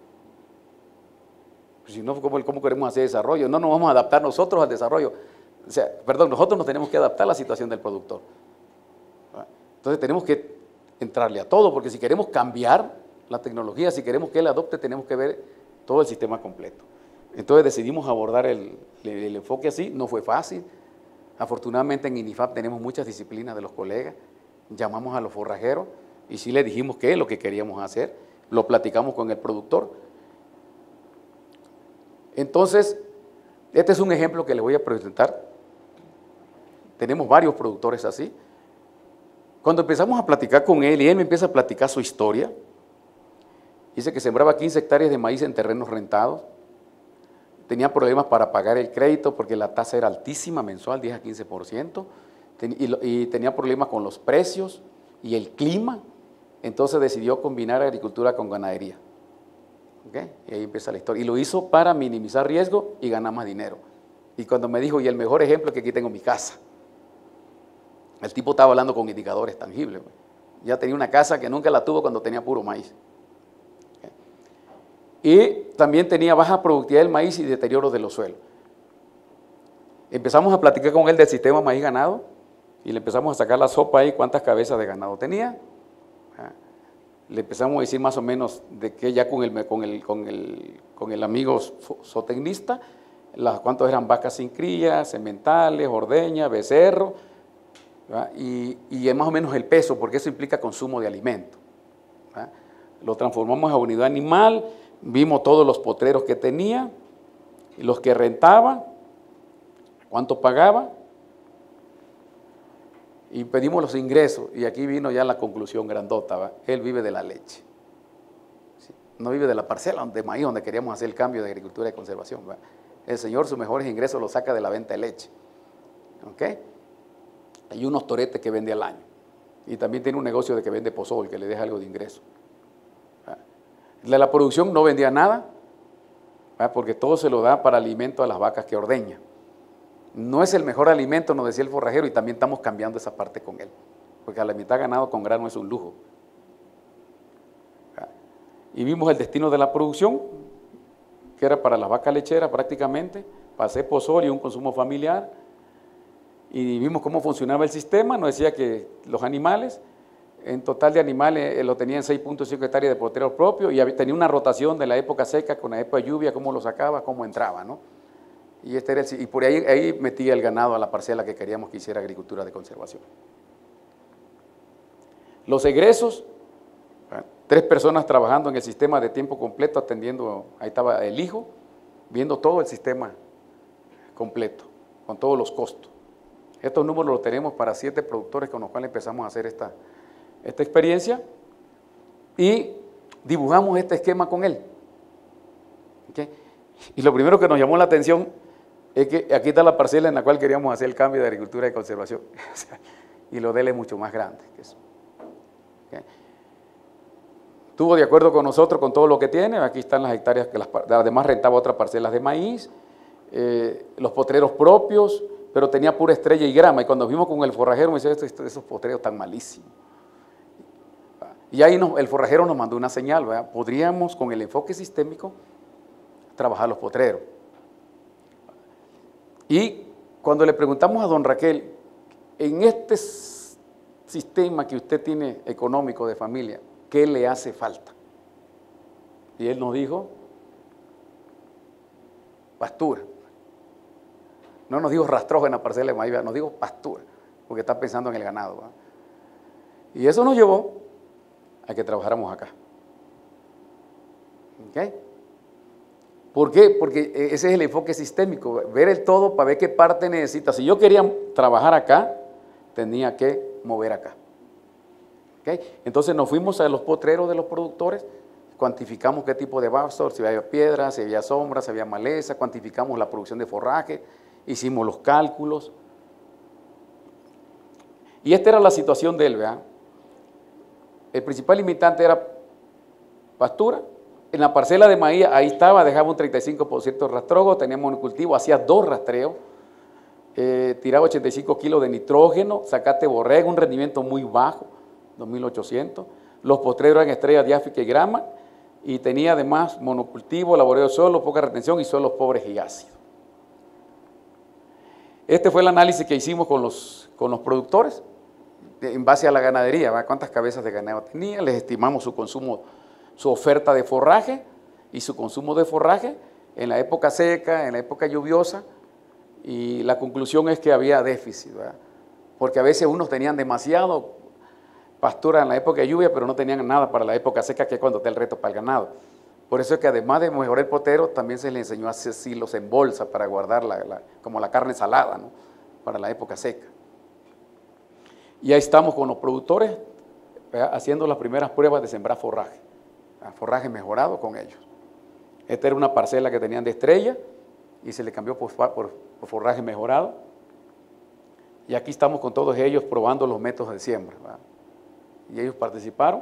Pues si no, ¿cómo queremos hacer desarrollo? No nos vamos a adaptar nosotros al desarrollo. O sea, perdón, nosotros nos tenemos que adaptar a la situación del productor. Entonces tenemos que entrarle a todo, porque si queremos cambiar la tecnología, si queremos que él adopte, tenemos que ver todo el sistema completo. Entonces decidimos abordar el enfoque así. No fue fácil. Afortunadamente en INIFAP tenemos muchas disciplinas de los colegas. Llamamos a los forrajeros y sí les dijimos qué es lo que queríamos hacer. Lo platicamos con el productor. Entonces, este es un ejemplo que les voy a presentar. Tenemos varios productores así. Cuando empezamos a platicar con él y él me empieza a platicar su historia, dice que sembraba 15 hectáreas de maíz en terrenos rentados, tenía problemas para pagar el crédito porque la tasa era altísima mensual, 10 a 15%, y tenía problemas con los precios y el clima, entonces decidió combinar agricultura con ganadería. ¿Okay? Y ahí empieza la historia. Y lo hizo para minimizar riesgo y ganar más dinero. Y cuando me dijo, y el mejor ejemplo es que aquí tengo mi casa. El tipo estaba hablando con indicadores tangibles. Ya tenía una casa que nunca la tuvo cuando tenía puro maíz. ¿Okay? Y también tenía baja productividad del maíz y deterioro de los suelos. Empezamos a platicar con él del sistema maíz ganado y le empezamos a sacar la sopa ahí, cuántas cabezas de ganado tenía. Le empezamos a decir más o menos de que ya con el amigo zootecnista, cuántos eran vacas sin cría, sementales, ordeña, becerro, y más o menos el peso, porque eso implica consumo de alimento. Lo transformamos a unidad animal, vimos todos los potreros que tenía, los que rentaba, cuánto pagaba, y pedimos los ingresos, y aquí vino ya la conclusión grandota, ¿va? Él vive de la leche, ¿sí? No vive de la parcela de maíz donde queríamos hacer el cambio de agricultura y conservación, ¿va? El señor sus mejores ingresos los saca de la venta de leche, ¿ok? Hay unos toretes que vende al año, y también tiene un negocio de que vende pozol, que le deja algo de ingreso. De la producción no vendía nada, ¿va? Porque todo se lo da para alimento a las vacas que ordeña. No es el mejor alimento, nos decía el forrajero, y también estamos cambiando esa parte con él, porque a la mitad ganado con grano es un lujo. Y vimos el destino de la producción, que era para las vacas lecheras prácticamente, para hacer pozol y un consumo familiar, y vimos cómo funcionaba el sistema. Nos decía que los animales En total de animales lo tenía en 6.5 hectáreas de potreros propios y tenía una rotación de la época seca con la época de lluvia, cómo lo sacaba, cómo entraba, ¿no? Y, y por ahí metía el ganado a la parcela que queríamos que hiciera agricultura de conservación. Los egresos, 3 personas trabajando en el sistema de tiempo completo, atendiendo, ahí estaba el hijo, viendo todo el sistema completo, con todos los costos. Estos números los tenemos para 7 productores con los cuales empezamos a hacer esta experiencia y dibujamos este esquema con él. ¿Okay? Y lo primero que nos llamó la atención es que aquí está la parcela en la cual queríamos hacer el cambio de agricultura y conservación. Y lo de él es mucho más grande que eso. ¿Okay? Estuvo de acuerdo con nosotros con todo lo que tiene. Aquí están las hectáreas que además rentaba otras parcelas de maíz, los potreros propios, pero tenía pura estrella y grama. Y cuando vimos con el forrajero me dice, esos potreros tan malísimos. Y ahí el forrajero nos mandó una señal, ¿verdad? Podríamos con el enfoque sistémico trabajar los potreros. Y cuando le preguntamos a don Raquel, en este sistema que usted tiene económico de familia, ¿qué le hace falta? Y él nos dijo, pastura. No nos dijo rastrojo en la parcela de maíz, nos dijo pastura, porque está pensando en el ganado, ¿verdad? Y eso nos llevó a que trabajáramos acá. ¿Ok? ¿Por qué? Porque ese es el enfoque sistémico, ver el todo para ver qué parte necesita. Si yo quería trabajar acá, tenía que mover acá. ¿Ok? Entonces nos fuimos a los potreros de los productores, cuantificamos qué tipo de pasto, si había piedras, si había sombra, si había maleza, cuantificamos la producción de forraje, hicimos los cálculos. Y esta era la situación de él, ¿verdad? El principal limitante era pastura. En la parcela de maíz, ahí estaba, dejaba un 35% de rastrojo, teníamos monocultivo, hacía 2 rastreos, tiraba 85 kilos de nitrógeno, zacate borrego, un rendimiento muy bajo, 2.800. Los potreros eran estrella diáfica y grama, y tenía además monocultivo, laboreo de suelo, poca retención y suelos pobres y ácidos. Este fue el análisis que hicimos con los productores, en base a la ganadería, ¿va? Cuántas cabezas de ganado tenía, les estimamos su consumo, su oferta de forraje y su consumo de forraje en la época seca, en la época lluviosa, y la conclusión es que había déficit, ¿verdad? Porque a veces unos tenían demasiado pastura en la época de lluvia, pero no tenían nada para la época seca, que es cuando está el reto para el ganado. Por eso es que además de mejorar el potero, también se le enseñó a hacer silos en bolsa para guardar como la carne salada, ¿no? Para la época seca. Y ahí estamos con los productores, ¿verdad? Haciendo las primeras pruebas de sembrar forraje, forraje mejorado con ellos. Esta era una parcela que tenían de estrella y se le cambió por forraje mejorado. Y aquí estamos con todos ellos probando los métodos de siembra, ¿verdad? Y ellos participaron.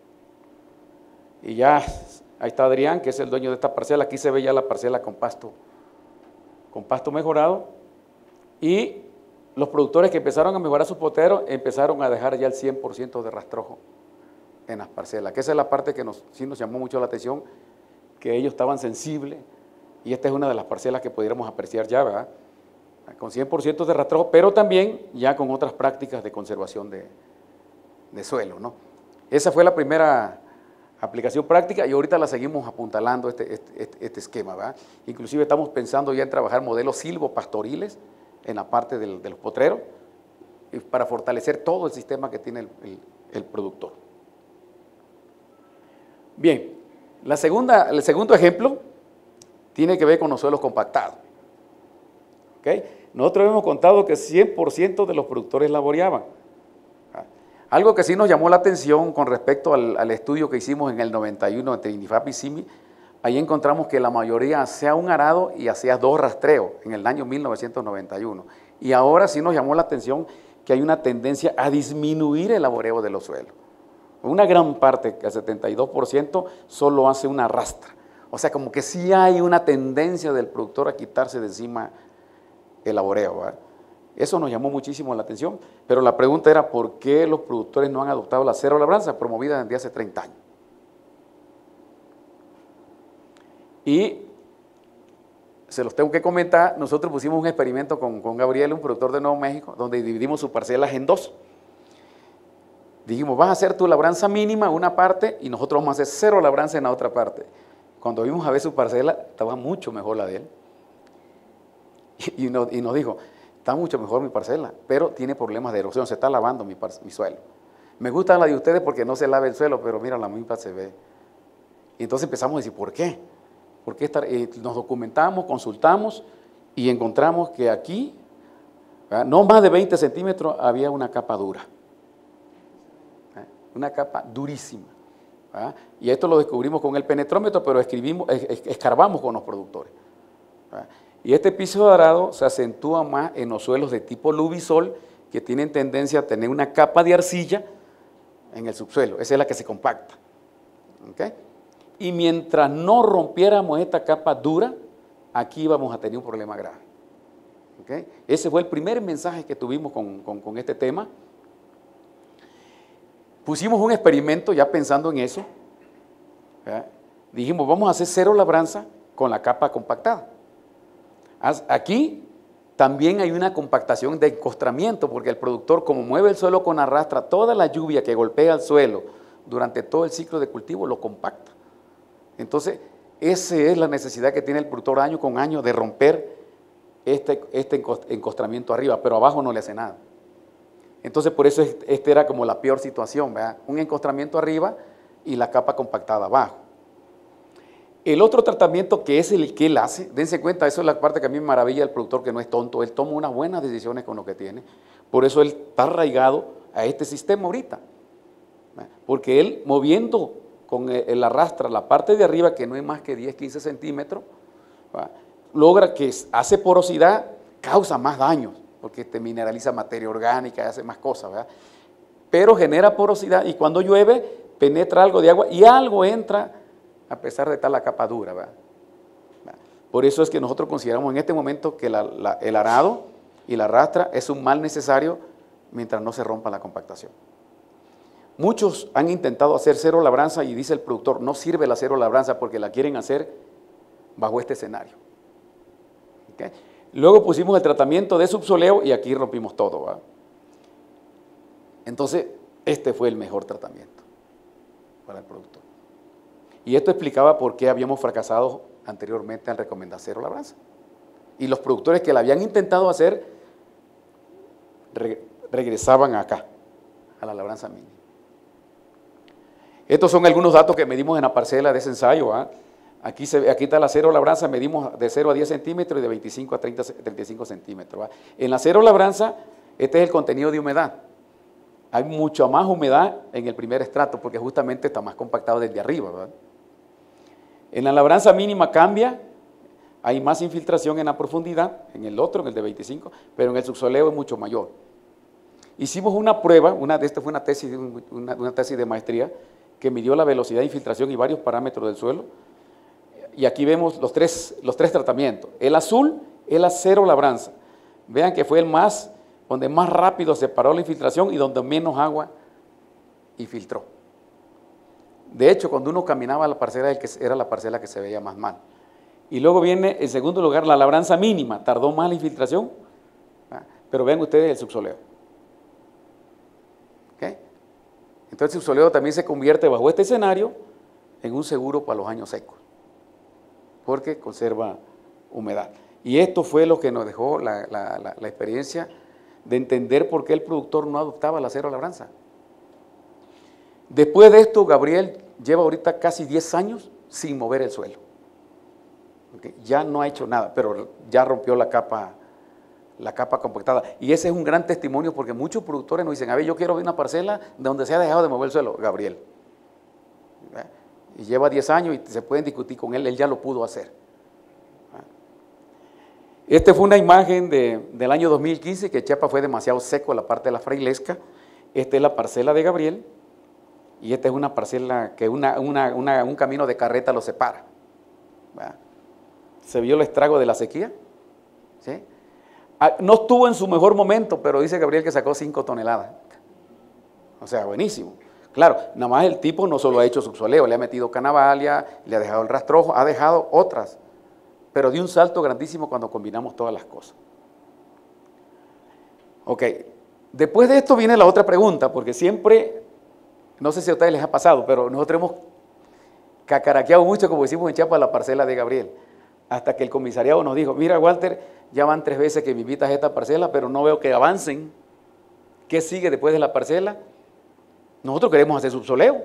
Y ya, ahí está Adrián, que es el dueño de esta parcela. Aquí se ve ya la parcela con pasto mejorado. Y los productores que empezaron a mejorar sus poteros empezaron a dejar ya el 100% de rastrojo en las parcelas, que esa es la parte que sí nos llamó mucho la atención, que ellos estaban sensibles, y esta es una de las parcelas que pudiéramos apreciar ya, ¿verdad? Con 100% de rastrojo, pero también ya con otras prácticas de conservación de suelo, ¿no? Esa fue la primera aplicación práctica y ahorita la seguimos apuntalando este esquema, ¿verdad? Inclusive estamos pensando ya en trabajar modelos silvopastoriles en la parte de los potreros para fortalecer todo el sistema que tiene el productor. Bien, el segundo ejemplo tiene que ver con los suelos compactados. ¿Okay? Nosotros hemos contado que 100% de los productores laboreaban. Algo que sí nos llamó la atención con respecto al estudio que hicimos en el 91 entre INIFAP y CIMI, ahí encontramos que la mayoría hacía un arado y hacía 2 rastreos en el año 1991. Y ahora sí nos llamó la atención que hay una tendencia a disminuir el laboreo de los suelos. Una gran parte, el 72%, solo hace una rastra. O sea, como que sí hay una tendencia del productor a quitarse de encima el laboreo, ¿verdad? Eso nos llamó muchísimo la atención, pero la pregunta era ¿por qué los productores no han adoptado la cero labranza promovida desde hace 30 años? Y se los tengo que comentar, nosotros pusimos un experimento con Gabriel, un productor de Nuevo México, donde dividimos sus parcelas en 2. Dijimos, vas a hacer tu labranza mínima en una parte y nosotros vamos a hacer 0 labranza en la otra parte. Cuando vimos a ver su parcela, estaba mucho mejor la de él. Y nos dijo, está mucho mejor mi parcela, pero tiene problemas de erosión, se está lavando mi suelo. Me gusta la de ustedes porque no se lava el suelo, pero mira, la misma se ve. Y entonces empezamos a decir, ¿por qué? Nos documentamos, consultamos y encontramos que aquí, ¿verdad?, no más de 20 centímetros había una capa dura. Una capa durísima. ¿Verdad? Y esto lo descubrimos con el penetrómetro, pero escarbamos con los productores. ¿Verdad? Y este piso dorado se acentúa más en los suelos de tipo lubisol, que tienen tendencia a tener una capa de arcilla en el subsuelo. Esa es la que se compacta. ¿Okay? Y mientras no rompiéramos esta capa dura, aquí vamos a tener un problema grave. ¿Okay? Ese fue el primer mensaje que tuvimos con este tema. Pusimos un experimento ya pensando en eso. ¿Verdad? Dijimos, vamos a hacer 0 labranza con la capa compactada. Aquí también hay una compactación de encostramiento, porque el productor, como mueve el suelo con arrastra, toda la lluvia que golpea el suelo durante todo el ciclo de cultivo lo compacta. Entonces, esa es la necesidad que tiene el productor año con año de romper este encostramiento arriba, pero abajo no le hace nada. Entonces, por eso esta era como la peor situación, ¿verdad? Un encostramiento arriba y la capa compactada abajo. El otro tratamiento, que es el que él hace, dense cuenta, eso es la parte que a mí me maravilla del productor, que no es tonto, él toma unas buenas decisiones con lo que tiene, por eso él está arraigado a este sistema ahorita, porque él moviendo con el arrastra la parte de arriba, que no es más que 10, 15 centímetros, logra que hace porosidad, causa más daños, porque te mineraliza materia orgánica y hace más cosas, ¿verdad? Pero genera porosidad y cuando llueve penetra algo de agua y algo entra a pesar de estar la capa dura, ¿verdad? Por eso es que nosotros consideramos en este momento que el arado y la arrastra es un mal necesario mientras no se rompa la compactación. Muchos han intentado hacer 0 labranza y dice el productor, no sirve la 0 labranza porque la quieren hacer bajo este escenario. ¿Okay? Luego pusimos el tratamiento de subsoleo y aquí rompimos todo, ¿verdad? Entonces, este fue el mejor tratamiento para el productor. Y esto explicaba por qué habíamos fracasado anteriormente al recomendar 0 labranza. Y los productores que la habían intentado hacer regresaban acá, a la labranza mínima. Estos son algunos datos que medimos en la parcela de ese ensayo. Aquí está la 0 labranza, medimos de 0 a 10 centímetros y de 25 a 35 centímetros. ¿Va? En la 0 labranza, este es el contenido de humedad. Hay mucha más humedad en el primer estrato porque justamente está más compactado desde arriba, ¿verdad? En la labranza mínima cambia, hay más infiltración en la profundidad, en el otro, en el de 25, pero en el subsoleo es mucho mayor. Hicimos una prueba, esta fue una tesis de maestría, que midió la velocidad de infiltración y varios parámetros del suelo, y aquí vemos los tres tratamientos. El azul es la 0 labranza. Vean que fue donde más rápido se paró la infiltración y donde menos agua infiltró. De hecho, cuando uno caminaba a la parcela, era la parcela que se veía más mal. Y luego viene, en segundo lugar, la labranza mínima. Tardó más la infiltración, pero vean ustedes el subsoleo. ¿Okay? Entonces el subsoleo también se convierte bajo este escenario en un seguro para los años secos, porque conserva humedad. Y esto fue lo que nos dejó la experiencia de entender por qué el productor no adoptaba la 0 labranza. Después de esto, Gabriel lleva ahorita casi 10 años sin mover el suelo. ¿Okay? Ya no ha hecho nada, pero ya rompió la capa compactada. Y ese es un gran testimonio porque muchos productores nos dicen, a ver, yo quiero ver una parcela donde se ha dejado de mover el suelo. Gabriel. Y lleva 10 años y se pueden discutir con él ya lo pudo hacer. Esta fue una imagen del año 2015, que Chiapas fue demasiado seco, la parte de la Frailesca. Esta es la parcela de Gabriel. Y esta es una parcela que un camino de carreta lo separa. ¿Verdad? ¿Se vio el estrago de la sequía? ¿Sí? No estuvo en su mejor momento, pero dice Gabriel que sacó 5 toneladas. O sea, buenísimo. Claro, nada más el tipo no solo ha hecho subsoleo, le ha metido canavalia, le ha dejado el rastrojo, ha dejado otras, pero dio un salto grandísimo cuando combinamos todas las cosas. Ok, después de esto viene la otra pregunta, porque siempre No sé si a ustedes les ha pasado, pero nosotros hemos cacaraqueado mucho, como decimos en Chiapas, la parcela de Gabriel. Hasta que el comisariado nos dijo, mira Walter, ya van 3 veces que me invitas a esta parcela, pero no veo que avancen. ¿Qué sigue después de la parcela? Nosotros queremos hacer subsoleo.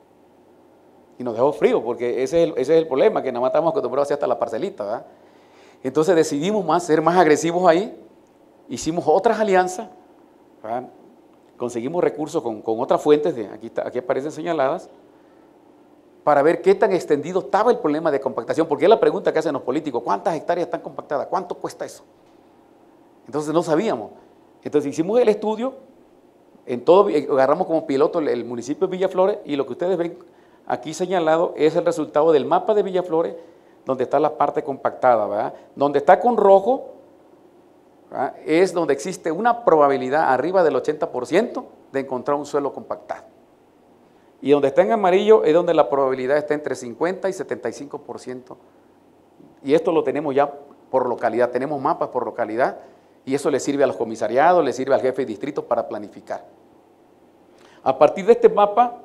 Y nos dejó frío, porque ese es el problema, que nada más estamos acostumbrados a hacer hasta la parcelita, ¿verdad? Entonces decidimos ser más agresivos ahí, hicimos otras alianzas, ¿verdad? Conseguimos recursos con otras fuentes, aquí aparecen señaladas, para ver qué tan extendido estaba el problema de compactación, porque es la pregunta que hacen los políticos, ¿cuántas hectáreas están compactadas? ¿Cuánto cuesta eso? Entonces no sabíamos. Entonces hicimos el estudio, agarramos como piloto el municipio de Villaflores, y lo que ustedes ven aquí señalado es el resultado del mapa de Villaflores, donde está la parte compactada, ¿verdad? Donde está con rojo, ¿verdad? Es donde existe una probabilidad arriba del 80% de encontrar un suelo compactado. Y donde está en amarillo es donde la probabilidad está entre 50 y 75%. Y esto lo tenemos ya por localidad, tenemos mapas por localidad, y eso le sirve a los comisariados, le sirve al jefe de distrito para planificar. A partir de este mapa,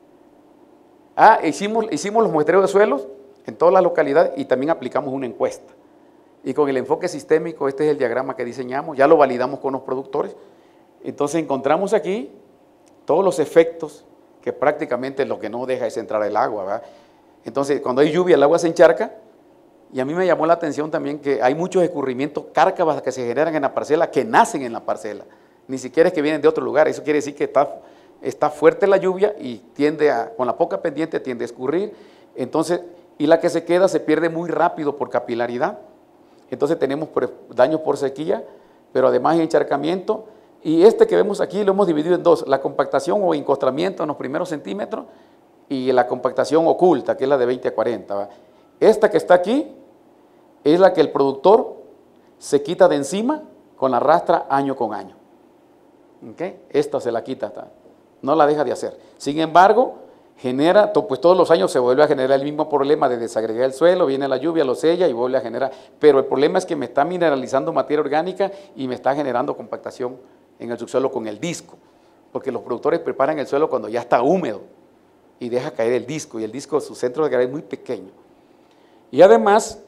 hicimos los muestreos de suelos en todas las localidades y también aplicamos una encuesta. Y con el enfoque sistémico, este es el diagrama que diseñamos, ya lo validamos con los productores. Entonces encontramos aquí todos los efectos, que prácticamente lo que no deja es entrar el agua, ¿verdad? Entonces, cuando hay lluvia, el agua se encharca, y a mí me llamó la atención también que hay muchos escurrimientos, cárcavas que se generan en la parcela, que nacen en la parcela, ni siquiera es que vienen de otro lugar. Eso quiere decir que está fuerte la lluvia y con la poca pendiente tiende a escurrir, entonces, y la que se queda se pierde muy rápido por capilaridad. Entonces tenemos daños por sequía, pero además hay encharcamiento. Y este que vemos aquí lo hemos dividido en 2, la compactación o encostramiento en los primeros centímetros y la compactación oculta, que es la de 20 a 40. ¿Va? Esta que está aquí es la que el productor se quita de encima con la rastra año con año. ¿Okay? Esta se la quita, no la deja de hacer. Sin embargo, pues todos los años se vuelve a generar el mismo problema de desagregar el suelo, viene la lluvia, lo sella y vuelve a generar. Pero el problema es que me está mineralizando materia orgánica y me está generando compactación en el subsuelo con el disco, porque los productores preparan el suelo cuando ya está húmedo y deja caer el disco, y el disco, su centro de gravedad es muy pequeño. Y además,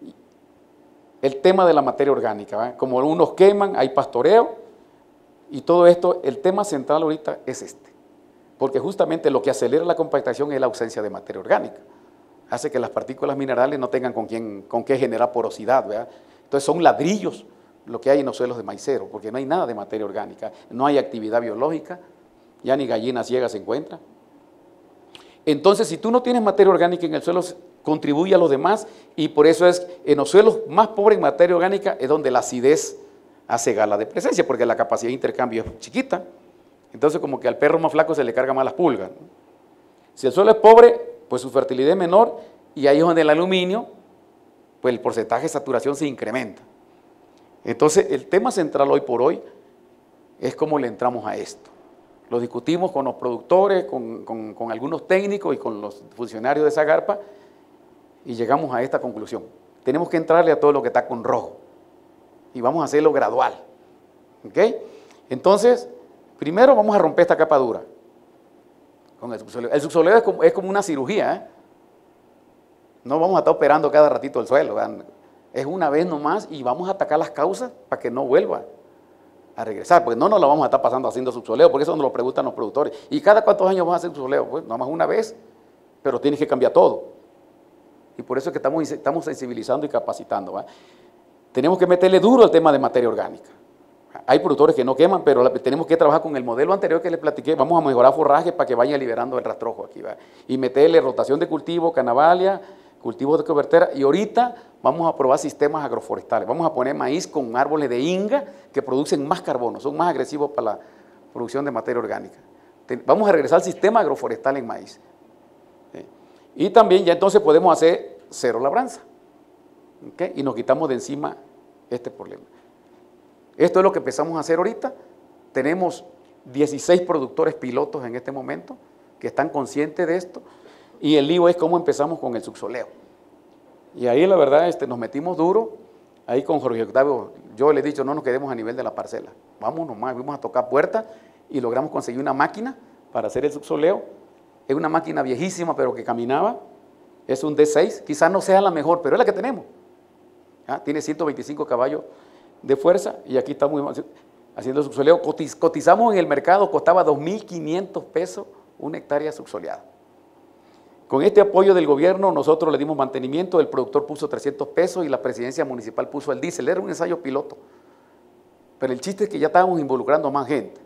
el tema de la materia orgánica, ¿verdad? Como unos queman, hay pastoreo, y todo esto, el tema central ahorita es este, porque justamente lo que acelera la compactación es la ausencia de materia orgánica, hace que las partículas minerales no tengan con qué generar porosidad, ¿verdad? Entonces son ladrillos lo que hay en los suelos de maicero, porque no hay nada de materia orgánica, no hay actividad biológica, ya ni gallinas ciegas se encuentran. Entonces, si tú no tienes materia orgánica en el suelo, contribuye a los demás, y por eso es en los suelos más pobres en materia orgánica es donde la acidez hace gala de presencia, porque la capacidad de intercambio es chiquita. Entonces, como que al perro más flaco se le carga más las pulgas, ¿no? Si el suelo es pobre, pues su fertilidad es menor, y ahí es donde el aluminio, pues el porcentaje de saturación se incrementa. Entonces, el tema central hoy por hoy es cómo le entramos a esto. Lo discutimos con los productores, con algunos técnicos y con los funcionarios de Zagarpa, y llegamos a esta conclusión. Tenemos que entrarle a todo lo que está con rojo, y vamos a hacerlo gradual. ¿Ok? Entonces, primero vamos a romper esta capa dura con el subsoleo. El subsoleo es como una cirugía, ¿eh? No vamos a estar operando cada ratito el suelo, ¿verdad? Es una vez nomás y vamos a atacar las causas para que no vuelva a regresar, porque no nos lo vamos a estar pasando haciendo subsoleo, porque eso nos lo preguntan los productores. ¿Y cada cuántos años vas a hacer subsoleo? Pues nada más una vez, pero tienes que cambiar todo. Y por eso es que estamos sensibilizando y capacitando, ¿va? Tenemos que meterle duro al tema de materia orgánica. Hay productores que no queman, pero tenemos que trabajar con el modelo anterior que les platiqué. Vamos a mejorar forraje para que vaya liberando el rastrojo aquí, ¿va? Y meterle rotación de cultivo, canavalia, cultivos de cobertera, y ahorita vamos a probar sistemas agroforestales. Vamos a poner maíz con árboles de inga que producen más carbono, son más agresivos para la producción de materia orgánica. Vamos a regresar al sistema agroforestal en maíz. ¿Sí? Y también ya entonces podemos hacer cero labranza. ¿Okay? Y nos quitamos de encima este problema. Esto es lo que empezamos a hacer ahorita. Tenemos 16 productores pilotos en este momento que están conscientes de esto. Y el lío es cómo empezamos con el subsoleo. Y ahí la verdad nos metimos duro, ahí con Jorge Octavio, yo le he dicho no nos quedemos a nivel de la parcela, vamos nomás, fuimos a tocar puertas y logramos conseguir una máquina para hacer el subsoleo. Es una máquina viejísima, pero que caminaba. Es un D6, quizás no sea la mejor, pero es la que tenemos. Tiene 125 caballos de fuerza y aquí estamos haciendo subsoleo. Cotizamos en el mercado, costaba 2.500 pesos una hectárea subsoleada. Con este apoyo del gobierno nosotros le dimos mantenimiento, el productor puso 300 pesos y la presidencia municipal puso el diésel. Era un ensayo piloto, pero el chiste es que ya estábamos involucrando a más gente.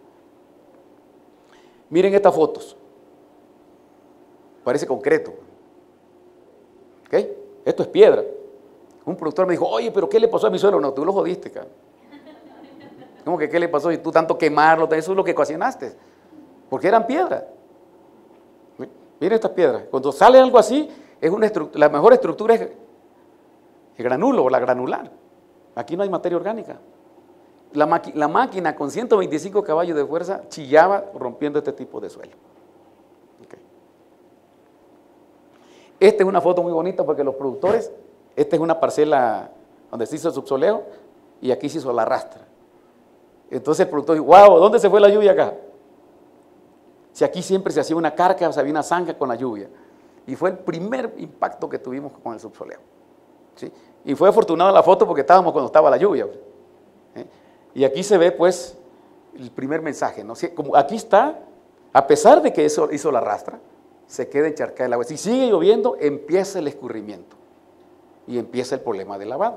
Miren estas fotos, parece concreto, ¿ok? Esto es piedra. Un productor me dijo, oye, pero ¿qué le pasó a mi suelo? No, tú lo jodiste, cara. ¿Cómo que qué le pasó? Y tú tanto quemarlo, eso es lo que ocasionaste, porque eran piedras. Miren estas piedras, cuando sale algo así, es la mejor estructura es el granulo o la granular. Aquí no hay materia orgánica. La máquina con 125 caballos de fuerza chillaba rompiendo este tipo de suelo. Okay. Esta es una foto muy bonita porque los productores, esta es una parcela donde se hizo el subsoleo y aquí se hizo la rastra. Entonces el productor dijo, wow, ¿dónde se fue la lluvia acá? Si aquí siempre se hacía una carca, o sea, había una zanja con la lluvia. Y fue el primer impacto que tuvimos con el subsoleo. ¿Sí? Y fue afortunada la foto porque estábamos cuando estaba la lluvia. ¿Sí? Y aquí se ve pues el primer mensaje, ¿no? Como aquí está, a pesar de que eso hizo la rastra, se queda encharcada el agua. Si sigue lloviendo, empieza el escurrimiento y empieza el problema del lavado.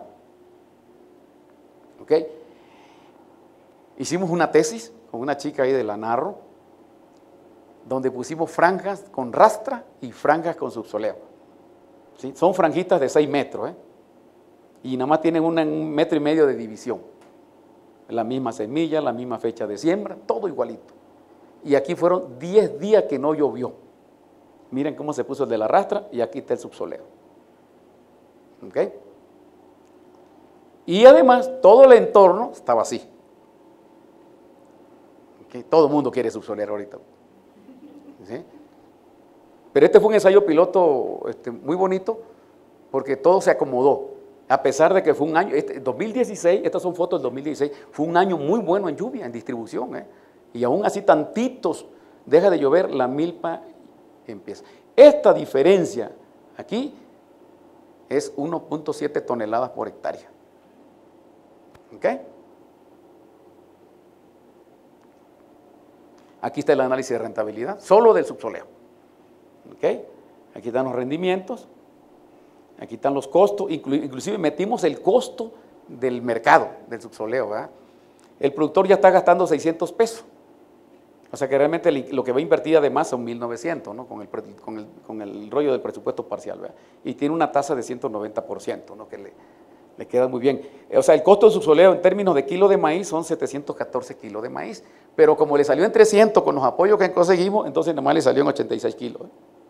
¿Ok? Hicimos una tesis con una chica ahí de la Narro, donde pusimos franjas con rastra y franjas con subsoleo. ¿Sí? Son franjitas de 6 metros, y nada más tienen un 1,5 metros de división. La misma semilla, la misma fecha de siembra, todo igualito. Y aquí fueron 10 días que no llovió. Miren cómo se puso el de la rastra y aquí está el subsoleo. ¿Ok? Y además, todo el entorno estaba así. ¿Okay? Todo el mundo quiere subsolear ahorita. ¿Sí? Pero este fue un ensayo piloto muy bonito porque todo se acomodó, a pesar de que fue un año, 2016, estas son fotos del 2016, fue un año muy bueno en lluvia, en distribución, y aún así tantitos deja de llover, la milpa empieza. Esta diferencia aquí es 1.7 toneladas por hectárea. ¿Ok? Aquí está el análisis de rentabilidad, solo del subsoleo. ¿Okay? Aquí están los rendimientos, aquí están los costos, inclusive metimos el costo del mercado, del subsoleo, ¿verdad? El productor ya está gastando 600 pesos, o sea que realmente lo que va a invertir además son 1.900, ¿no? con el rollo del presupuesto parcial, ¿verdad? Y tiene una tasa de 190%, ¿no? Que le queda muy bien. O sea, el costo del subsoleo en términos de kilo de maíz son 714 kilos de maíz, pero como le salió en 300 con los apoyos que conseguimos, entonces nada más le salió en 86 kilos.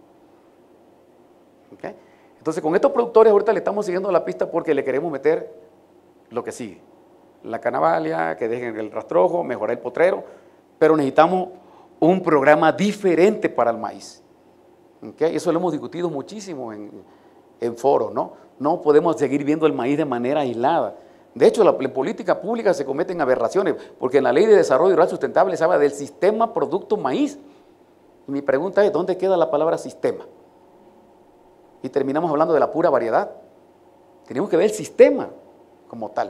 ¿Okay? Entonces con estos productores ahorita le estamos siguiendo la pista porque le queremos meter lo que sigue. La canavalia, que dejen el rastrojo, mejorar el potrero, pero necesitamos un programa diferente para el maíz. ¿Okay? Eso lo hemos discutido muchísimo en foros, ¿no? No podemos seguir viendo el maíz de manera aislada. De hecho, en política pública se cometen aberraciones, porque en la Ley de Desarrollo Rural Sustentable se habla del sistema producto maíz. Y mi pregunta es, ¿dónde queda la palabra sistema? Y terminamos hablando de la pura variedad. Tenemos que ver el sistema como tal.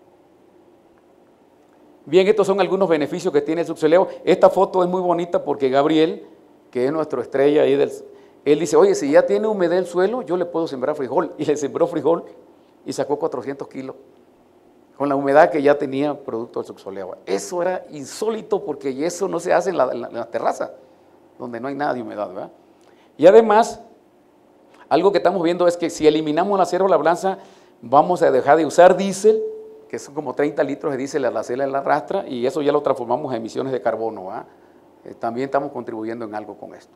Bien, estos son algunos beneficios que tiene el subsoleo. Esta foto es muy bonita porque Gabriel, que es nuestro estrella ahí él dice, oye, si ya tiene humedad el suelo, yo le puedo sembrar frijol. Y le sembró frijol y sacó 400 kilos con la humedad que ya tenía producto del subsoleo. Eso era insólito porque eso no se hace en la terraza, donde no hay nada de humedad, ¿verdad? Y además, algo que estamos viendo es que si eliminamos la cérvola blanca, vamos a dejar de usar diésel, que son como 30 litros de diésel a la cela de la rastra, y eso ya lo transformamos en emisiones de carbono, ¿verdad? También estamos contribuyendo en algo con esto.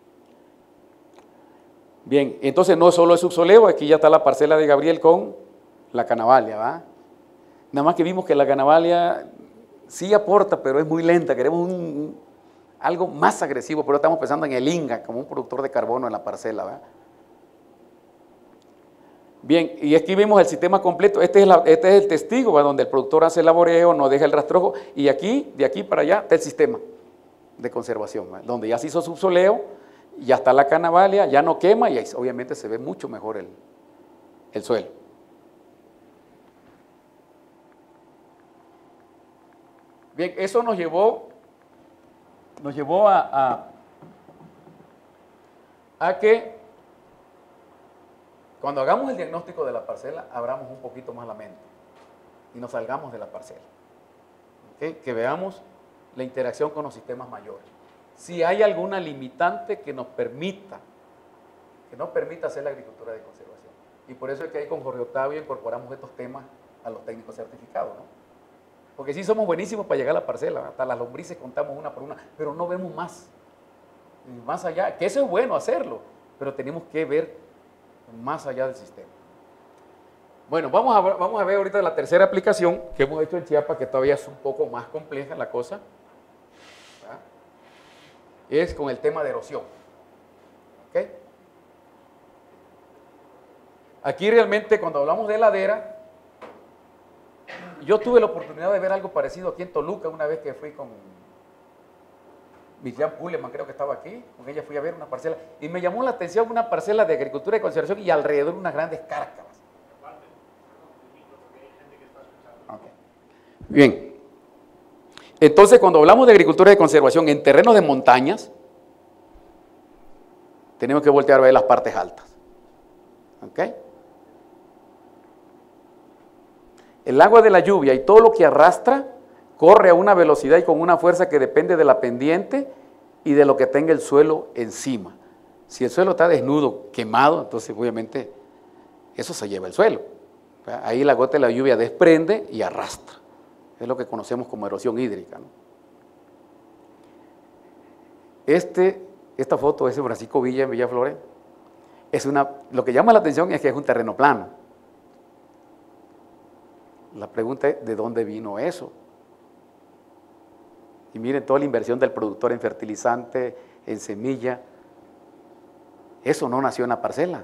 Bien, entonces no solo es subsoleo, aquí ya está la parcela de Gabriel con la canavalia, ¿va? Nada más que vimos que la canavalia sí aporta, pero es muy lenta, queremos algo más agresivo, pero estamos pensando en el Inga como un productor de carbono en la parcela, ¿va? Bien, y aquí vemos el sistema completo, este es el testigo, ¿va? Donde el productor hace el laboreo, no deja el rastrojo, y aquí, de aquí para allá, está el sistema. de conservación, ¿verdad? Donde ya se hizo subsoleo, ya está la canavalia, ya no quema y ahí obviamente se ve mucho mejor el suelo. Bien, eso nos llevó a que cuando hagamos el diagnóstico de la parcela, abramos un poquito más la mente y nos salgamos de la parcela. ¿Okay? Que veamos la interacción con los sistemas mayores. Si hay alguna limitante que nos permita hacer la agricultura de conservación. Y por eso es que ahí con Jorge Octavio incorporamos estos temas a los técnicos certificados, ¿no? Porque sí somos buenísimos para llegar a la parcela, hasta las lombrices contamos una por una, pero no vemos más. Y más allá, que eso es bueno hacerlo, pero tenemos que ver más allá del sistema. Bueno, vamos a ver ahorita la tercera aplicación que hemos hecho en Chiapas, que todavía es un poco más compleja la cosa. ¿Verdad? Es con el tema de erosión. ¿Ok? Aquí realmente cuando hablamos de ladera, yo tuve la oportunidad de ver algo parecido aquí en Toluca una vez que fui con Miriam Puleman, creo que estaba aquí, con ella fui a ver una parcela y me llamó la atención una parcela de agricultura y conservación y alrededor unas grandes cárcavas. Okay. Bien, entonces cuando hablamos de agricultura y conservación en terrenos de montañas, tenemos que voltear a ver las partes altas. ¿Ok? El agua de la lluvia y todo lo que arrastra corre a una velocidad y con una fuerza que depende de la pendiente y de lo que tenga el suelo encima. Si el suelo está desnudo, quemado, entonces obviamente eso se lleva el suelo. Ahí la gota de la lluvia desprende y arrastra. Es lo que conocemos como erosión hídrica, ¿no? Esta foto es de Francisco Villa en Villaflores. Lo que llama la atención es que es un terreno plano. La pregunta es, ¿de dónde vino eso? Y miren toda la inversión del productor en fertilizante, en semilla. Eso no nació en la parcela.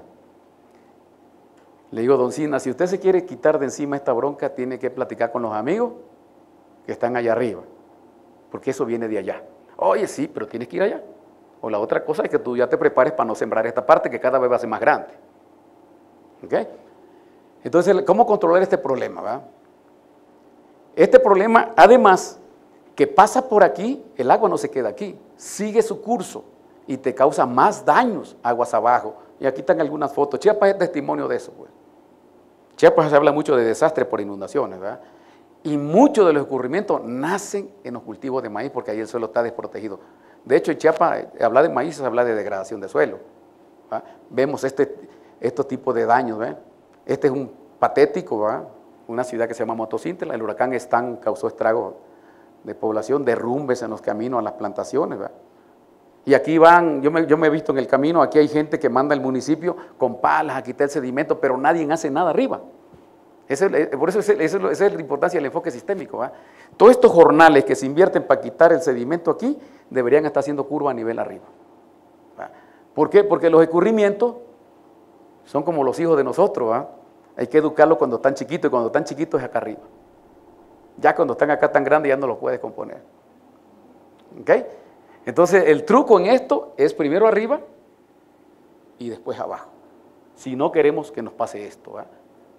Le digo, don Sina, si usted se quiere quitar de encima esta bronca, tiene que platicar con los amigos que están allá arriba, porque eso viene de allá. Oye, sí, pero tienes que ir allá. O la otra cosa es que tú ya te prepares para no sembrar esta parte, que cada vez va a ser más grande. ¿Ok? Entonces, ¿cómo controlar este problema? ¿Va? Este problema, además, que pasa por aquí, el agua no se queda aquí, sigue su curso y te causa más daños aguas abajo. Y aquí están algunas fotos. Chiapas es testimonio de eso, pues. Chiapas se habla mucho de desastres por inundaciones, ¿verdad? Y muchos de los escurrimientos nacen en los cultivos de maíz porque ahí el suelo está desprotegido. De hecho, en Chiapas, hablar de maíz es hablar de degradación de suelo, ¿verdad? Vemos estos tipos de daños, ¿verdad? Este es un patético, ¿verdad? Una ciudad que se llama Motocintla. El huracán Stan causó estragos de población, derrumbes en los caminos a las plantaciones, ¿verdad? Y aquí van, yo me he visto en el camino, aquí hay gente que manda al municipio con palas a quitar el sedimento, pero nadie hace nada arriba. Por eso esa es la importancia del enfoque sistémico, ¿verdad? Todos estos jornales que se invierten para quitar el sedimento aquí, deberían estar haciendo curva a nivel arriba, ¿verdad? ¿Por qué? Porque los escurrimientos son como los hijos de nosotros, ¿verdad? Hay que educarlos cuando están chiquitos, y cuando están chiquitos es acá arriba. Ya cuando están acá tan grandes ya no los puedes componer. ¿Ok? Entonces el truco en esto es primero arriba y después abajo. Si no queremos que nos pase esto, ¿verdad?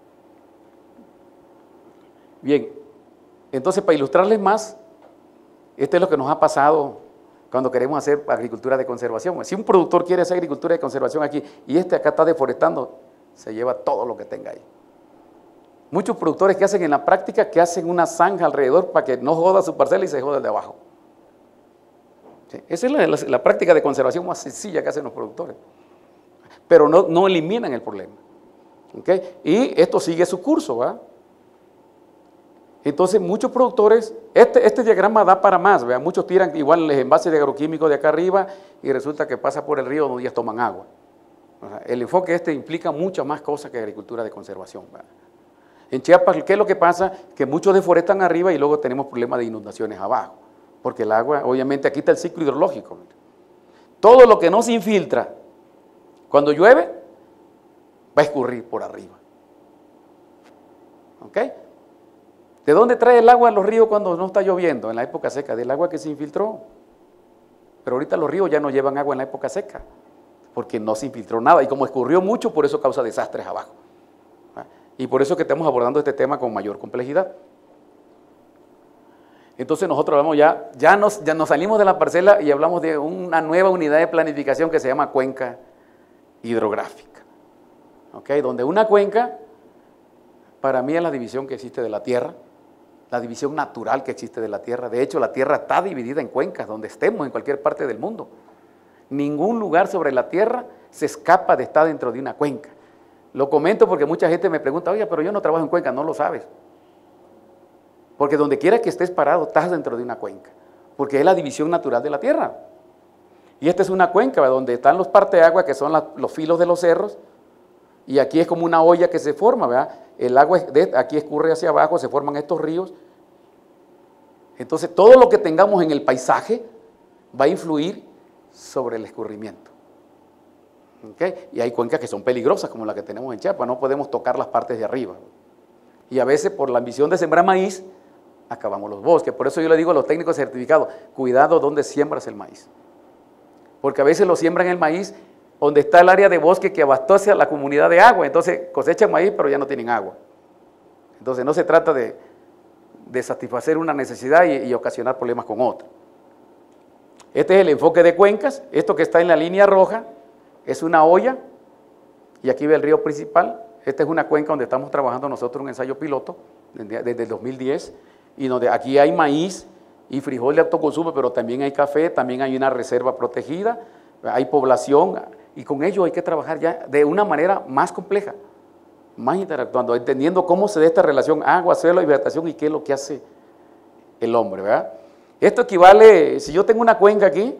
Bien, entonces para ilustrarles más, esto es lo que nos ha pasado cuando queremos hacer agricultura de conservación. Si un productor quiere hacer agricultura de conservación aquí y acá está deforestando, se lleva todo lo que tenga ahí. Muchos productores que hacen en la práctica, que hacen una zanja alrededor para que no joda su parcela y se joda el de abajo. ¿Sí? Esa es la práctica de conservación más sencilla que hacen los productores. Pero no eliminan el problema. ¿Okay? Y esto sigue su curso, ¿verdad? Entonces muchos productores, este diagrama da para más, ¿verdad? Muchos tiran igual los envases de agroquímicos de acá arriba y resulta que pasa por el río donde ellos toman agua. O sea, el enfoque implica muchas más cosas que agricultura de conservación, ¿verdad? En Chiapas, ¿qué es lo que pasa? Que muchos deforestan arriba y luego tenemos problemas de inundaciones abajo, porque el agua, obviamente aquí está el ciclo hidrológico. Todo lo que no se infiltra, cuando llueve, va a escurrir por arriba. ¿Ok? ¿De dónde trae el agua a los ríos cuando no está lloviendo? En la época seca, del agua que se infiltró. pero ahorita los ríos ya no llevan agua en la época seca, porque no se infiltró nada, y como escurrió mucho, por eso causa desastres abajo. Y por eso es que estamos abordando este tema con mayor complejidad. Entonces nosotros hablamos ya nos salimos de la parcela y hablamos de una nueva unidad de planificación que se llama cuenca hidrográfica. ¿Okay? Donde una cuenca, para mí es la división que existe de la tierra, la división natural que existe de la tierra. De hecho, la tierra está dividida en cuencas, donde estemos, en cualquier parte del mundo. Ningún lugar sobre la tierra se escapa de estar dentro de una cuenca. Lo comento porque mucha gente me pregunta, oye, pero yo no trabajo en cuenca, no lo sabes. Porque donde quiera que estés parado, estás dentro de una cuenca, porque es la división natural de la tierra. Y esta es una cuenca donde están los parteaguas, que son los filos de los cerros, y aquí es como una olla que se forma, ¿verdad? El agua aquí escurre hacia abajo, se forman estos ríos. Entonces, todo lo que tengamos en el paisaje va a influir sobre el escurrimiento. ¿Okay? Y hay cuencas que son peligrosas, como la que tenemos en Chiapas, no podemos tocar las partes de arriba. Y a veces, por la ambición de sembrar maíz, acabamos los bosques. Por eso yo le digo a los técnicos certificados, cuidado donde siembras el maíz. Porque a veces lo siembran el maíz donde está el área de bosque que abastece a la comunidad de agua. Entonces cosechan maíz, pero ya no tienen agua. Entonces no se trata de satisfacer una necesidad y ocasionar problemas con otra. Este es el enfoque de cuencas. Esto que está en la línea roja es una olla, y aquí ve el río principal. Esta es una cuenca donde estamos trabajando nosotros un ensayo piloto desde el 2010, y donde aquí hay maíz y frijol de autoconsumo, pero también hay café, también hay una reserva protegida, hay población, y con ello hay que trabajar ya de una manera más compleja, más interactuando, entendiendo cómo se da esta relación agua, suelo y vegetación y qué es lo que hace el hombre, ¿verdad? Esto equivale, si yo tengo una cuenca aquí,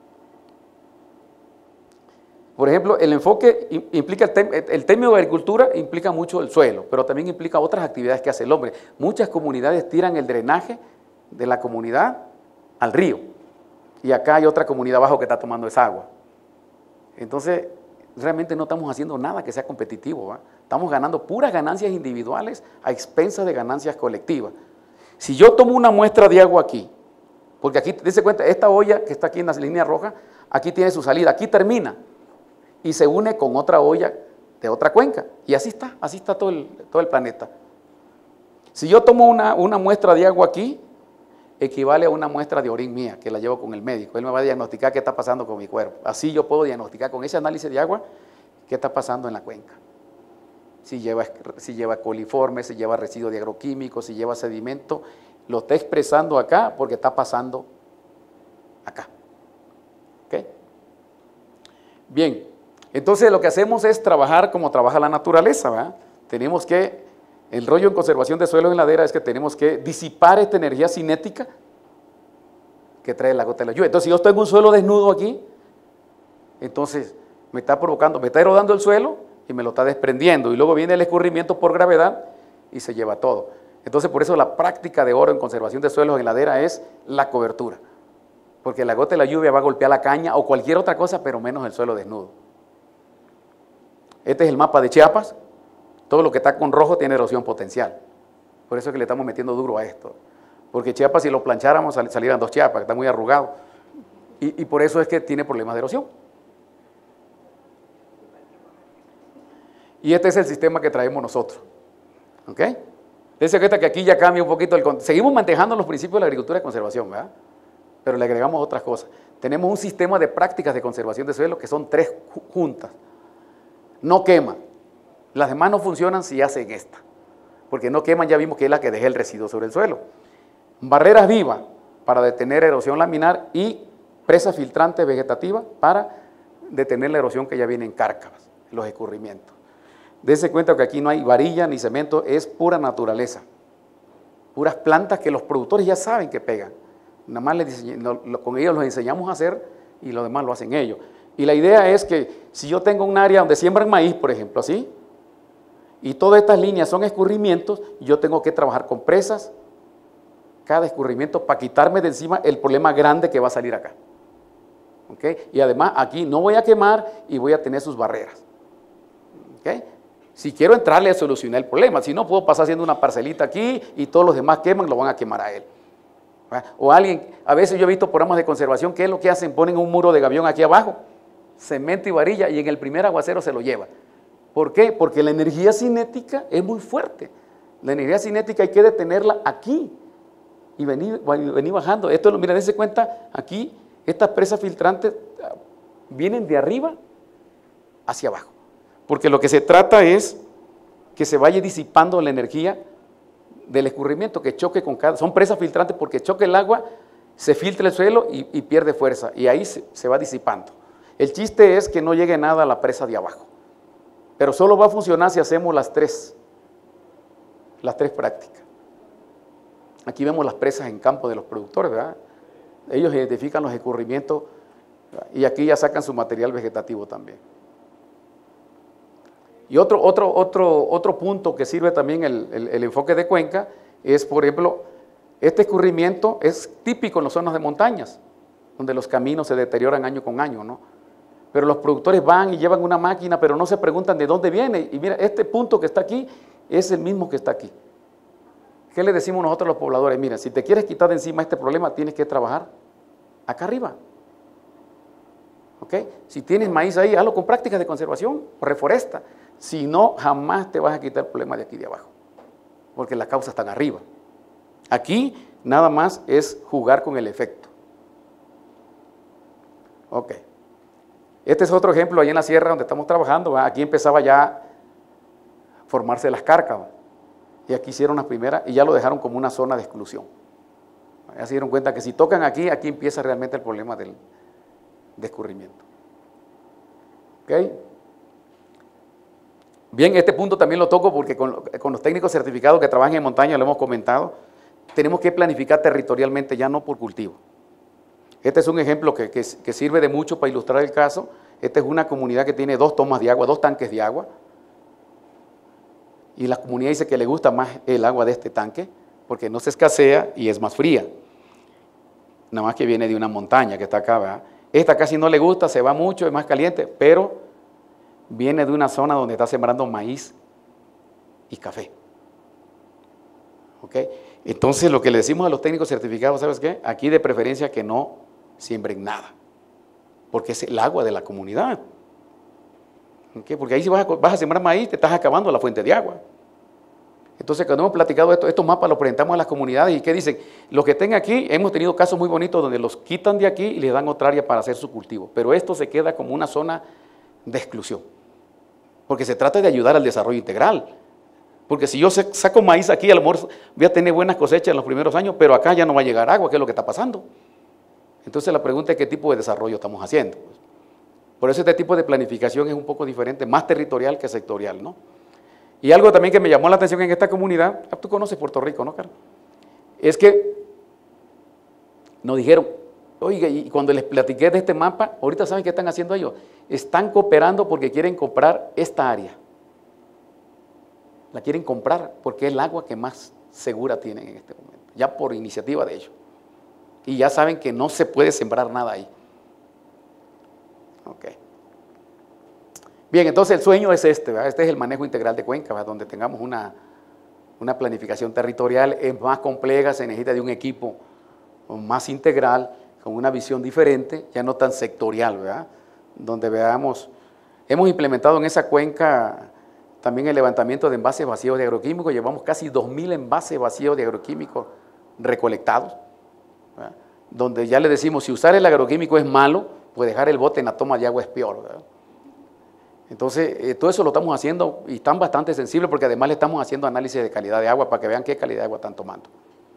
por ejemplo, el enfoque implica, el término de agricultura implica mucho el suelo, pero también implica otras actividades que hace el hombre. Muchas comunidades tiran el drenaje de la comunidad al río, y acá hay otra comunidad abajo que está tomando esa agua. Entonces, realmente no estamos haciendo nada que sea competitivo, ¿va? Estamos ganando puras ganancias individuales a expensas de ganancias colectivas. Si yo tomo una muestra de agua aquí, porque aquí, dése cuenta, esta olla que está aquí en la línea roja, aquí tiene su salida, aquí termina, y se une con otra olla de otra cuenca, y así está todo el planeta. Si yo tomo una muestra de agua aquí, equivale a una muestra de orina mía, que la llevo con el médico. Él me va a diagnosticar qué está pasando con mi cuerpo. Así yo puedo diagnosticar con ese análisis de agua qué está pasando en la cuenca. Si lleva coliformes, si lleva residuos de agroquímicos, si lleva sedimento, lo está expresando acá porque está pasando acá. ¿Okay? Bien, entonces lo que hacemos es trabajar como trabaja la naturaleza, ¿verdad? Tenemos que, el rollo en conservación de suelo en ladera es que tenemos que disipar esta energía cinética que trae la gota de la lluvia. Entonces, si yo estoy en un suelo desnudo aquí, entonces me está provocando, me está erodando el suelo y me lo está desprendiendo, y luego viene el escurrimiento por gravedad y se lleva todo. Entonces, por eso la práctica de oro en conservación de suelos en ladera es la cobertura, porque la gota de la lluvia va a golpear la caña o cualquier otra cosa, pero menos el suelo desnudo. Este es el mapa de Chiapas. Todo lo que está con rojo tiene erosión potencial. Por eso es que le estamos metiendo duro a esto. Porque Chiapas, si lo plancháramos, salieran 2 Chiapas, que está muy arrugado. Y por eso es que tiene problemas de erosión. Y este es el sistema que traemos nosotros. ¿Ok? Dense cuenta que aquí ya cambia un poquito seguimos manejando los principios de la agricultura de conservación, ¿verdad? Pero le agregamos otras cosas. Tenemos un sistema de prácticas de conservación de suelo que son 3 juntas. No quema. Las demás no funcionan si hacen esta, porque no queman, ya vimos que es la que deja el residuo sobre el suelo. Barreras vivas para detener erosión laminar y presa filtrante vegetativa para detener la erosión que ya viene en cárcavas, los escurrimientos. Dense cuenta que aquí no hay varilla ni cemento, es pura naturaleza, puras plantas que los productores ya saben que pegan. Nada más con ellos los enseñamos a hacer y lo demás lo hacen ellos. Y la idea es que si yo tengo un área donde siembran maíz, por ejemplo, así, y todas estas líneas son escurrimientos, yo tengo que trabajar con presas, cada escurrimiento, para quitarme de encima el problema grande que va a salir acá. ¿Okay? Y además aquí no voy a quemar y voy a tener sus barreras. ¿Okay? Si quiero entrarle a solucionar el problema, si no puedo pasar haciendo una parcelita aquí y todos los demás queman, lo van a quemar a él. ¿verdad? O alguien, a veces yo he visto programas de conservación, ¿qué es lo que hacen? Ponen un muro de gavión aquí abajo, cemento y varilla, y en el primer aguacero se lo lleva. ¿Por qué? Porque la energía cinética es muy fuerte. La energía cinética hay que detenerla aquí y venir bajando. Esto, mira, dense cuenta, aquí estas presas filtrantes vienen de arriba hacia abajo. Porque lo que se trata es que se vaya disipando la energía del escurrimiento, que choque con cada... Son presas filtrantes porque choque el agua, se filtra el suelo y pierde fuerza, y ahí se va disipando. El chiste es que no llegue nada a la presa de abajo. Pero solo va a funcionar si hacemos las tres prácticas. Aquí vemos las presas en campo de los productores, ¿verdad? Ellos identifican los escurrimientos, ¿verdad? Y aquí ya sacan su material vegetativo también. Y otro punto que sirve también el enfoque de cuenca es, por ejemplo, este escurrimiento es típico en las zonas de montañas, donde los caminos se deterioran año con año, ¿no? Pero los productores van y llevan una máquina, pero no se preguntan de dónde viene. Y mira, este punto que está aquí es el mismo que está aquí. ¿Qué le decimos nosotros a los pobladores? Mira, si te quieres quitar de encima este problema, tienes que trabajar acá arriba. ¿Ok? Si tienes maíz ahí, hazlo con prácticas de conservación, reforesta. Si no, jamás te vas a quitar el problema de aquí de abajo, porque las causas están arriba. Aquí nada más es jugar con el efecto. Ok. Este es otro ejemplo, ahí en la sierra donde estamos trabajando, ¿verdad? Aquí empezaba ya a formarse las carcas, ¿verdad? Y aquí hicieron las primeras y ya lo dejaron como una zona de exclusión. Ya se dieron cuenta que si tocan aquí, aquí empieza realmente el problema de escurrimiento. ¿Ok? Bien, este punto también lo toco porque con los técnicos certificados que trabajan en montaña, lo hemos comentado, tenemos que planificar territorialmente, ya no por cultivo. Este es un ejemplo que sirve de mucho para ilustrar el caso. Esta es una comunidad que tiene 2 tomas de agua, 2 tanques de agua. Y la comunidad dice que le gusta más el agua de este tanque porque no se escasea y es más fría. Nada más que viene de una montaña que está acá, ¿verdad? Esta casi no le gusta, se va mucho, es más caliente, pero viene de una zona donde está sembrando maíz y café. ¿Ok? Entonces lo que le decimos a los técnicos certificados, ¿sabes qué? Aquí de preferencia que no siembren nada, porque es el agua de la comunidad. ¿Okay? Porque ahí si vas a sembrar maíz, te estás acabando la fuente de agua. Entonces, cuando hemos platicado esto, estos mapas los presentamos a las comunidades y ¿qué dicen? Los que estén aquí, hemos tenido casos muy bonitos donde los quitan de aquí y les dan otra área para hacer su cultivo, pero esto se queda como una zona de exclusión, porque se trata de ayudar al desarrollo integral. Porque si yo saco maíz aquí, a lo mejor voy a tener buenas cosechas en los primeros años, pero acá ya no va a llegar agua, ¿qué es lo que está pasando? Entonces la pregunta es qué tipo de desarrollo estamos haciendo. Por eso este tipo de planificación es un poco diferente, más territorial que sectorial, ¿no? Y algo también que me llamó la atención en esta comunidad, tú conoces Puerto Rico, ¿no, Carlos? Es que nos dijeron, oiga, y cuando les platiqué de este mapa, ahorita ¿saben qué están haciendo ellos? Están cooperando porque quieren comprar esta área. La quieren comprar porque es el agua que más segura tienen en este momento, ya por iniciativa de ellos. Y ya saben que no se puede sembrar nada ahí. Ok. Bien, entonces el sueño es este, ¿verdad? Este es el manejo integral de cuenca, ¿verdad? Donde tengamos una planificación territorial, es más compleja, se necesita de un equipo más integral, con una visión diferente, ya no tan sectorial, ¿verdad? Donde veamos, hemos implementado en esa cuenca también el levantamiento de envases vacíos de agroquímicos, llevamos casi 2.000 envases vacíos de agroquímicos recolectados, ¿verdad? Donde ya le decimos, si usar el agroquímico es malo, pues dejar el bote en la toma de agua es peor, ¿verdad? Entonces, todo eso lo estamos haciendo y están bastante sensibles porque además le estamos haciendo análisis de calidad de agua para que vean qué calidad de agua están tomando.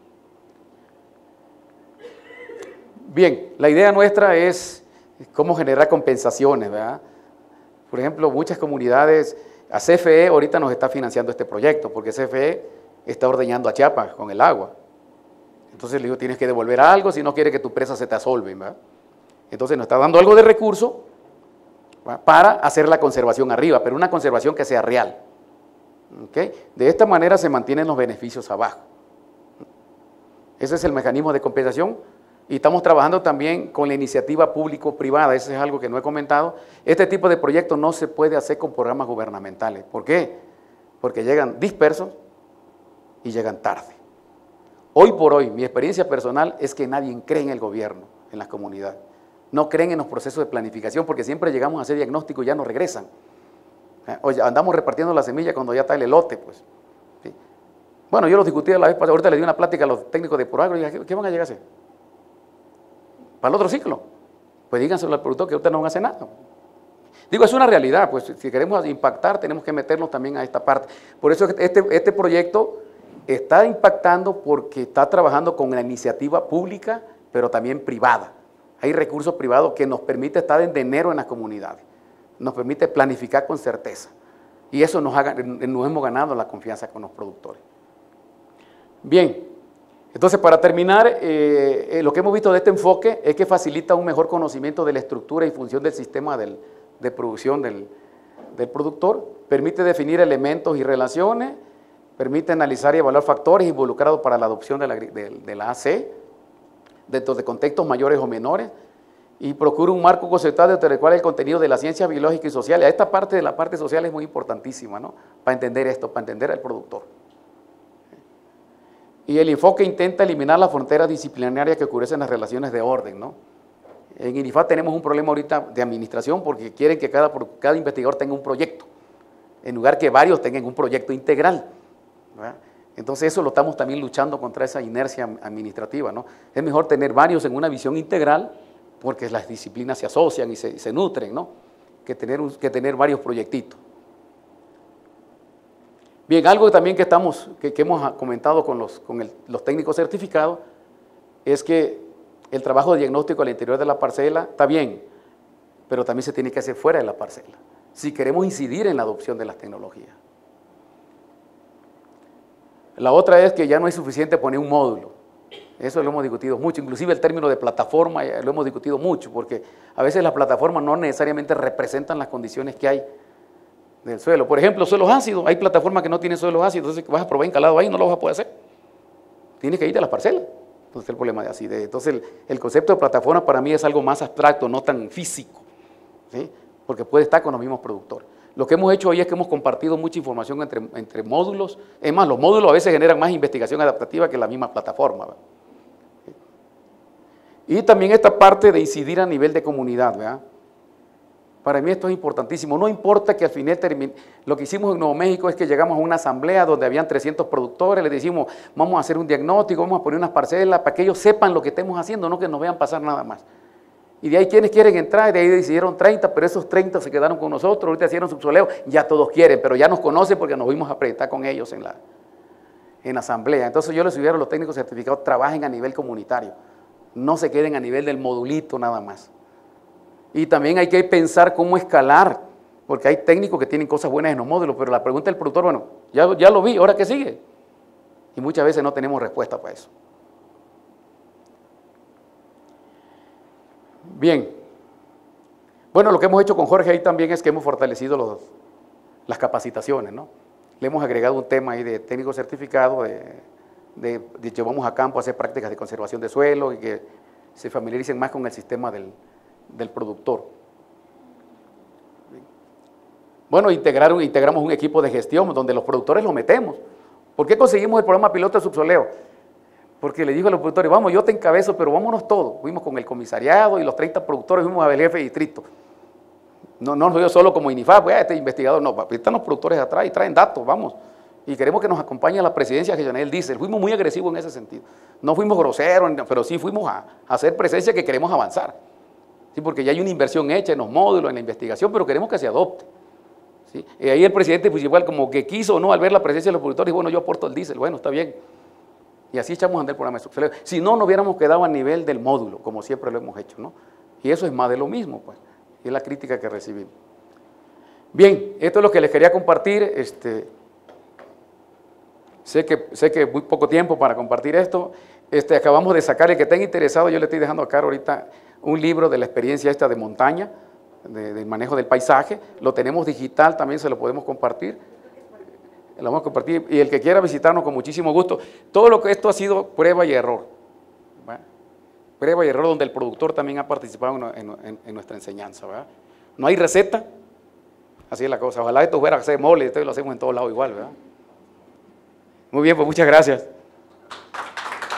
Bien, la idea nuestra es cómo generar compensaciones, ¿verdad? Por ejemplo, muchas comunidades, a CFE ahorita nos está financiando este proyecto porque CFE está ordeñando a Chiapas con el agua. Entonces le digo, tienes que devolver algo si no quieres que tu presa se te asolve, ¿verdad? Entonces nos está dando algo de recurso, ¿verdad?, para hacer la conservación arriba, pero una conservación que sea real. ¿Okay? De esta manera se mantienen los beneficios abajo. Ese es el mecanismo de compensación. Y estamos trabajando también con la iniciativa público-privada, eso es algo que no he comentado. Este tipo de proyectos no se puede hacer con programas gubernamentales. ¿Por qué? Porque llegan dispersos y llegan tarde. Hoy por hoy, mi experiencia personal es que nadie cree en el gobierno, en las comunidades. No creen en los procesos de planificación porque siempre llegamos a hacer diagnóstico y ya nos regresan. Oye, andamos repartiendo la semilla cuando ya está el elote, pues. ¿Sí? Bueno, yo lo discutí la vez pasada, ahorita le di una plática a los técnicos de Proagro y dije, ¿qué van a llegar a hacer? ¿Para el otro ciclo? Pues díganselo al productor que ahorita no van a hacer nada. Digo, es una realidad, pues si queremos impactar tenemos que meternos también a esta parte. Por eso este proyecto está impactando porque está trabajando con la iniciativa pública, pero también privada. Hay recursos privados que nos permite estar en enero en las comunidades, nos permite planificar con certeza. Y eso nos hemos ganado la confianza con los productores. Bien, entonces para terminar, lo que hemos visto de este enfoque es que facilita un mejor conocimiento de la estructura y función del sistema de producción del productor, permite definir elementos y relaciones, permite analizar y evaluar factores involucrados para la adopción de la AC, dentro de contextos mayores o menores, y procura un marco conceptual dentro del cual el contenido de la ciencia biológica y social. Esta parte de la parte social es muy importantísima, ¿no? Para entender esto, para entender al productor. Y el enfoque intenta eliminar las fronteras disciplinarias que oscurecen las relaciones de orden, ¿no? En INIFAD tenemos un problema ahorita de administración porque quieren que cada investigador tenga un proyecto, en lugar que varios tengan un proyecto integral, ¿verdad? Entonces eso lo estamos también luchando contra esa inercia administrativa, ¿no? Es mejor tener varios en una visión integral porque las disciplinas se asocian y se nutren, ¿no? Que tener varios proyectitos. Bien, algo también que hemos comentado con los técnicos certificados es que el trabajo de diagnóstico al interior de la parcela está bien, pero también se tiene que hacer fuera de la parcela, si queremos incidir en la adopción de las tecnologías. La otra es que ya no es suficiente poner un módulo. Eso lo hemos discutido mucho, inclusive el término de plataforma lo hemos discutido mucho, porque a veces las plataformas no necesariamente representan las condiciones que hay del suelo. Por ejemplo, suelos ácidos, hay plataformas que no tienen suelos ácidos, entonces vas a probar encalado ahí, no lo vas a poder hacer. Tienes que irte a las parcelas. Entonces el problema de acidez. Entonces el concepto de plataforma para mí es algo más abstracto, no tan físico, ¿sí? Porque puede estar con los mismos productores. Lo que hemos hecho hoy es que hemos compartido mucha información entre módulos. Es más, los módulos a veces generan más investigación adaptativa que la misma plataforma, ¿verdad? Y también esta parte de incidir a nivel de comunidad, ¿verdad? Para mí esto es importantísimo. No importa que al final termine. Lo que hicimos en Nuevo México es que llegamos a una asamblea donde habían 300 productores, les decimos, vamos a hacer un diagnóstico, vamos a poner unas parcelas para que ellos sepan lo que estemos haciendo, no que nos vean pasar nada más. Y de ahí quienes quieren entrar, de ahí decidieron 30, pero esos 30 se quedaron con nosotros, ahorita hicieron subsoleo, ya todos quieren, pero ya nos conocen porque nos fuimos a presentar con ellos en la asamblea. Entonces yo les sugiero a los técnicos certificados, trabajen a nivel comunitario, no se queden a nivel del modulito nada más. Y también hay que pensar cómo escalar, porque hay técnicos que tienen cosas buenas en los módulos, pero la pregunta del productor, bueno, ya lo vi, ¿ahora qué sigue? Y muchas veces no tenemos respuesta para eso. Bien. Bueno, lo que hemos hecho con Jorge ahí también es que hemos fortalecido las capacitaciones, ¿no? Le hemos agregado un tema ahí de técnico certificado, de llevamos a campo a hacer prácticas de conservación de suelo y que se familiaricen más con el sistema del productor. Bueno, integramos un equipo de gestión donde los productores los metemos. ¿Por qué conseguimos el programa piloto de subsoleo? Porque le digo a los productores, vamos, yo te encabezo, pero vámonos todos. Fuimos con el comisariado y los 30 productores, fuimos al jefe de distrito. No soy yo solo como INIFAD, pues, este investigador, no, están los productores atrás y traen datos, vamos. Y queremos que nos acompañe la presidencia que Janel dice. Fuimos muy agresivos en ese sentido. No fuimos groseros, pero sí fuimos a hacer presencia que queremos avanzar. ¿Sí? Porque ya hay una inversión hecha en los módulos, en la investigación, pero queremos que se adopte. ¿Sí? Y ahí el presidente, pues igual como que quiso, ¿no? Al ver la presencia de los productores, bueno, yo aporto el diésel, bueno, está bien. Y así echamos a andar el programa de subsoleo. Si no, no hubiéramos quedado a nivel del módulo, como siempre lo hemos hecho, ¿no? Y eso es más de lo mismo, pues. Y es la crítica que recibimos. Bien, esto es lo que les quería compartir. Sé que muy poco tiempo para compartir esto. Acabamos de sacar, el que esté interesado, yo le estoy dejando acá ahorita un libro de la experiencia esta de montaña, del manejo del paisaje. Lo tenemos digital, también se lo podemos compartir. Lo vamos a compartir, y el que quiera visitarnos con muchísimo gusto. Todo lo que esto ha sido prueba y error. ¿Verdad? Prueba y error donde el productor también ha participado en nuestra enseñanza. ¿Verdad? No hay receta, así es la cosa. Ojalá esto fuera a hacer mole, esto lo hacemos en todos lados igual. ¿Verdad? Muy bien, pues muchas gracias.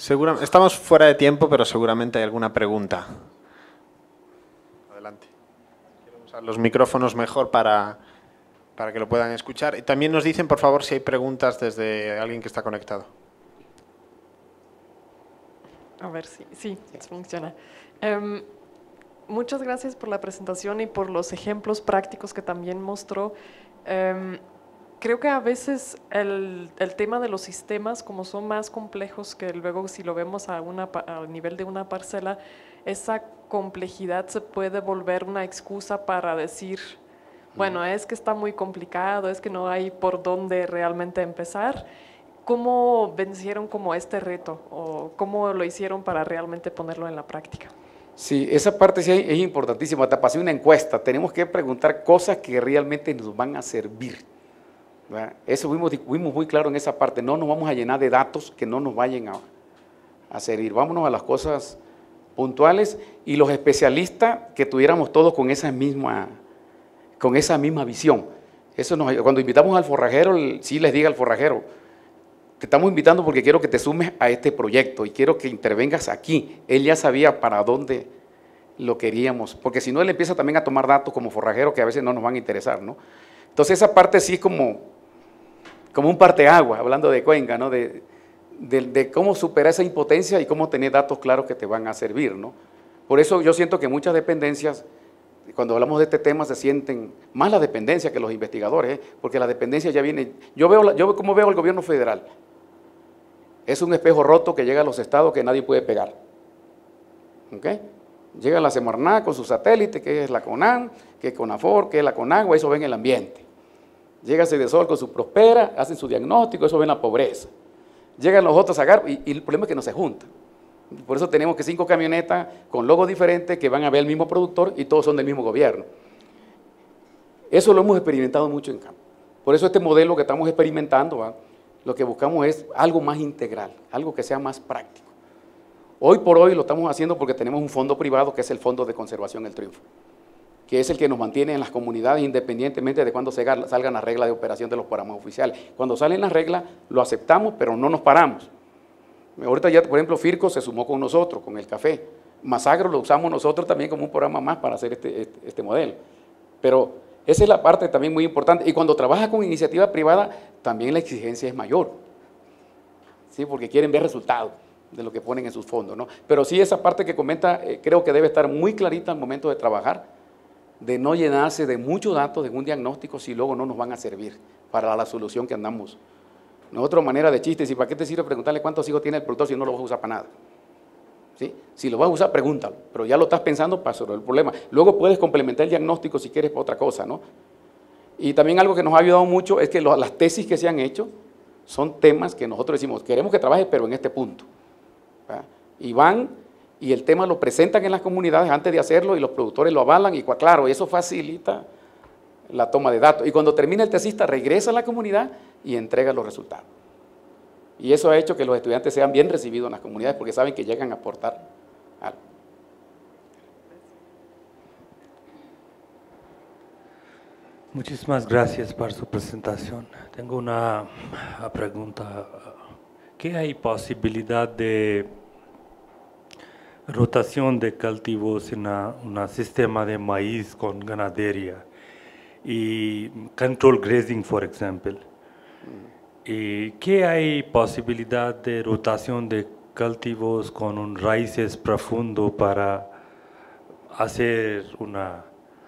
Estamos fuera de tiempo, pero seguramente hay alguna pregunta. Adelante. Quiero usar los micrófonos mejor para que lo puedan escuchar. Y también nos dicen, por favor, si hay preguntas desde alguien que está conectado. A ver si sí, funciona. Muchas gracias por la presentación y por los ejemplos prácticos que también mostró. Creo que a veces el tema de los sistemas, como son más complejos que luego si lo vemos al nivel de una parcela, esa complejidad se puede volver una excusa para decir, bueno, es que está muy complicado, es que no hay por dónde realmente empezar. ¿Cómo vencieron como este reto o cómo lo hicieron para realmente ponerlo en la práctica? Sí, esa parte sí es importantísima. Te pasé una encuesta, tenemos que preguntar cosas que realmente nos van a servir. ¿Verdad? Eso fuimos muy claros en esa parte, no nos vamos a llenar de datos que no nos vayan a servir, vámonos a las cosas puntuales y los especialistas que tuviéramos todos con esa misma visión. Cuando invitamos al forrajero, sí les diga al forrajero, te estamos invitando porque quiero que te sumes a este proyecto y quiero que intervengas aquí. Él ya sabía para dónde lo queríamos, porque si no él empieza también a tomar datos como forrajero que a veces no nos van a interesar, ¿no? Entonces esa parte sí es como un parteaguas, hablando de Cuenca, ¿no? De cómo superar esa impotencia y cómo tener datos claros que te van a servir, ¿no? Por eso yo siento que muchas dependencias, cuando hablamos de este tema, se sienten más la dependencia que los investigadores, porque la dependencia ya viene. Yo veo cómo veo al gobierno federal. Es un espejo roto que llega a los estados que nadie puede pegar. ¿Ok? Llega la Semarnat con su satélite, que es la CONAN, que es CONAFOR, que es la CONAGUA, eso ven el ambiente. Llega Cedesol con su Prospera, hacen su diagnóstico, eso ven la pobreza. Llegan los otros a agarrar y el problema es que no se juntan. Por eso tenemos que 5 camionetas con logos diferentes que van a ver el mismo productor y todos son del mismo gobierno. Eso lo hemos experimentado mucho en campo. Por eso este modelo que estamos experimentando, ¿va? Lo que buscamos es algo más integral, algo que sea más práctico. Hoy por hoy lo estamos haciendo porque tenemos un fondo privado que es el Fondo de Conservación El Triunfo, que es el que nos mantiene en las comunidades independientemente de cuando salgan las reglas de operación de los programas oficiales. Cuando salen las reglas lo aceptamos, pero no nos paramos. Ahorita ya, por ejemplo, Firco se sumó con nosotros, con el café. Masagro lo usamos nosotros también como un programa más para hacer este modelo. Pero esa es la parte también muy importante. Y cuando trabajas con iniciativa privada, también la exigencia es mayor. ¿Sí? Porque quieren ver resultados de lo que ponen en sus fondos, ¿no? Pero sí, esa parte que comenta, creo que debe estar muy clarita al momento de trabajar, de no llenarse de muchos datos de un diagnóstico si luego no nos van a servir para la solución que andamos. No es otra manera de chiste, si para qué te sirve preguntarle cuántos hijos tiene el productor si no lo vas a usar para nada. ¿Sí? Si lo vas a usar, pregúntalo, pero ya lo estás pensando para resolver el problema. Luego puedes complementar el diagnóstico si quieres para otra cosa, ¿no? Y también algo que nos ha ayudado mucho es que las tesis que se han hecho son temas que nosotros decimos, queremos que trabaje, pero en este punto. ¿Verdad? Y van y el tema lo presentan en las comunidades antes de hacerlo y los productores lo avalan y claro, eso facilita la toma de datos. Y cuando termina el tesista regresa a la comunidad y entrega los resultados. Y eso ha hecho que los estudiantes sean bien recibidos en las comunidades porque saben que llegan a aportar algo. Muchísimas gracias por su presentación. Tengo una pregunta. ¿Qué hay posibilidad de rotación de cultivos en un sistema de maíz con ganadería y control grazing, por ejemplo? ¿Y qué hay posibilidad de rotación de cultivos con un raíces profundo para hacer una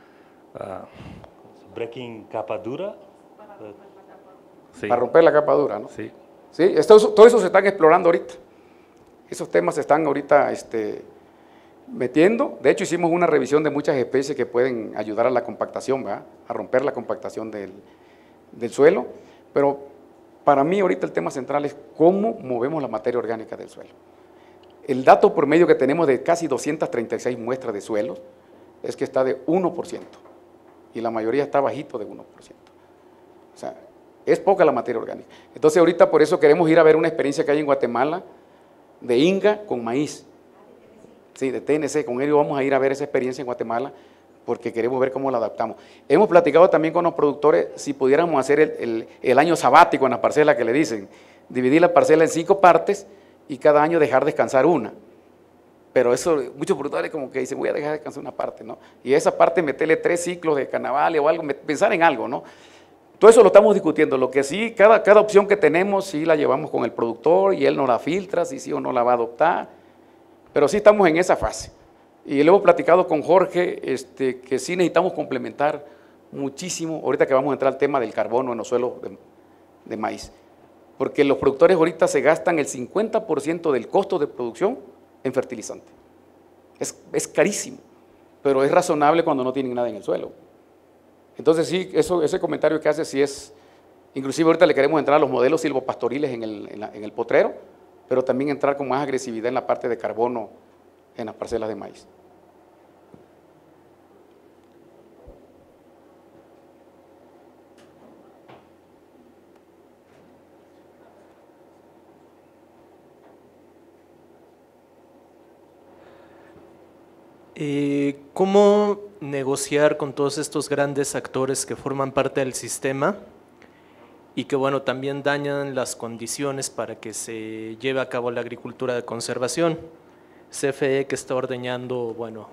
breaking capa dura? Sí. Para romper la capa dura, ¿no? Sí. Sí, todo eso se están explorando ahorita. Esos temas se están ahorita metiendo. De hecho, hicimos una revisión de muchas especies que pueden ayudar a la compactación, ¿verdad? A romper la compactación del suelo. Pero para mí ahorita el tema central es cómo movemos la materia orgánica del suelo. El dato promedio que tenemos de casi 236 muestras de suelos es que está de 1%. Y la mayoría está bajito de 1%. O sea, es poca la materia orgánica. Entonces ahorita por eso queremos ir a ver una experiencia que hay en Guatemala de Inga con maíz. Sí, de TNC, con ellos vamos a ir a ver esa experiencia en Guatemala porque queremos ver cómo la adaptamos. Hemos platicado también con los productores si pudiéramos hacer el año sabático en la parcela que le dicen, dividir la parcela en 5 partes y cada año dejar descansar una. Pero eso, muchos productores como que dicen, voy a dejar descansar una parte, ¿no? Y esa parte meterle 3 ciclos de carnaval o algo, pensar en algo, ¿no? Todo eso lo estamos discutiendo. Lo que sí, cada opción que tenemos, sí la llevamos con el productor y él nos la filtra, si sí o no la va a adoptar. Pero sí estamos en esa fase. Y lo hemos platicado con Jorge, que sí necesitamos complementar muchísimo, ahorita que vamos a entrar al tema del carbono en los suelos de maíz. Porque los productores ahorita se gastan el 50% del costo de producción en fertilizante. Es carísimo, pero es razonable cuando no tienen nada en el suelo. Entonces sí, ese comentario que hace sí es, inclusive ahorita le queremos entrar a los modelos silvopastoriles en el potrero, pero también entrar con más agresividad en la parte de carbono en las parcelas de maíz. ¿Cómo negociar con todos estos grandes actores que forman parte del sistema y que, bueno, también dañan las condiciones para que se lleve a cabo la agricultura de conservación? CFE que está ordeñando, bueno,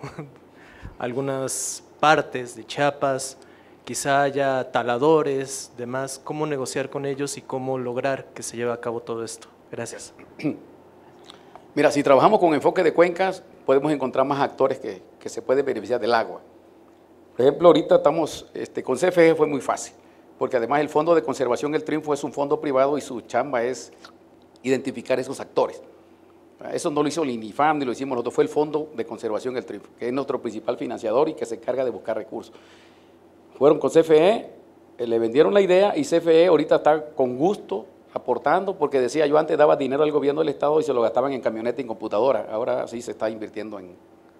algunas partes de Chiapas, quizá haya taladores, demás. ¿Cómo negociar con ellos y cómo lograr que se lleve a cabo todo esto? Gracias. Mira, si trabajamos con enfoque de cuencas, podemos encontrar más actores que se pueden beneficiar del agua. Por ejemplo, ahorita estamos, con CFE fue muy fácil, porque además el Fondo de Conservación El Triunfo es un fondo privado y su chamba es identificar esos actores. Eso no lo hizo el INIFAM ni lo hicimos nosotros, fue el Fondo de Conservación El Triunfo, que es nuestro principal financiador y que se encarga de buscar recursos. Fueron con CFE, le vendieron la idea y CFE ahorita está con gusto aportando, porque decía, yo antes daba dinero al gobierno del Estado y se lo gastaban en camioneta y en computadora, ahora sí se está invirtiendo en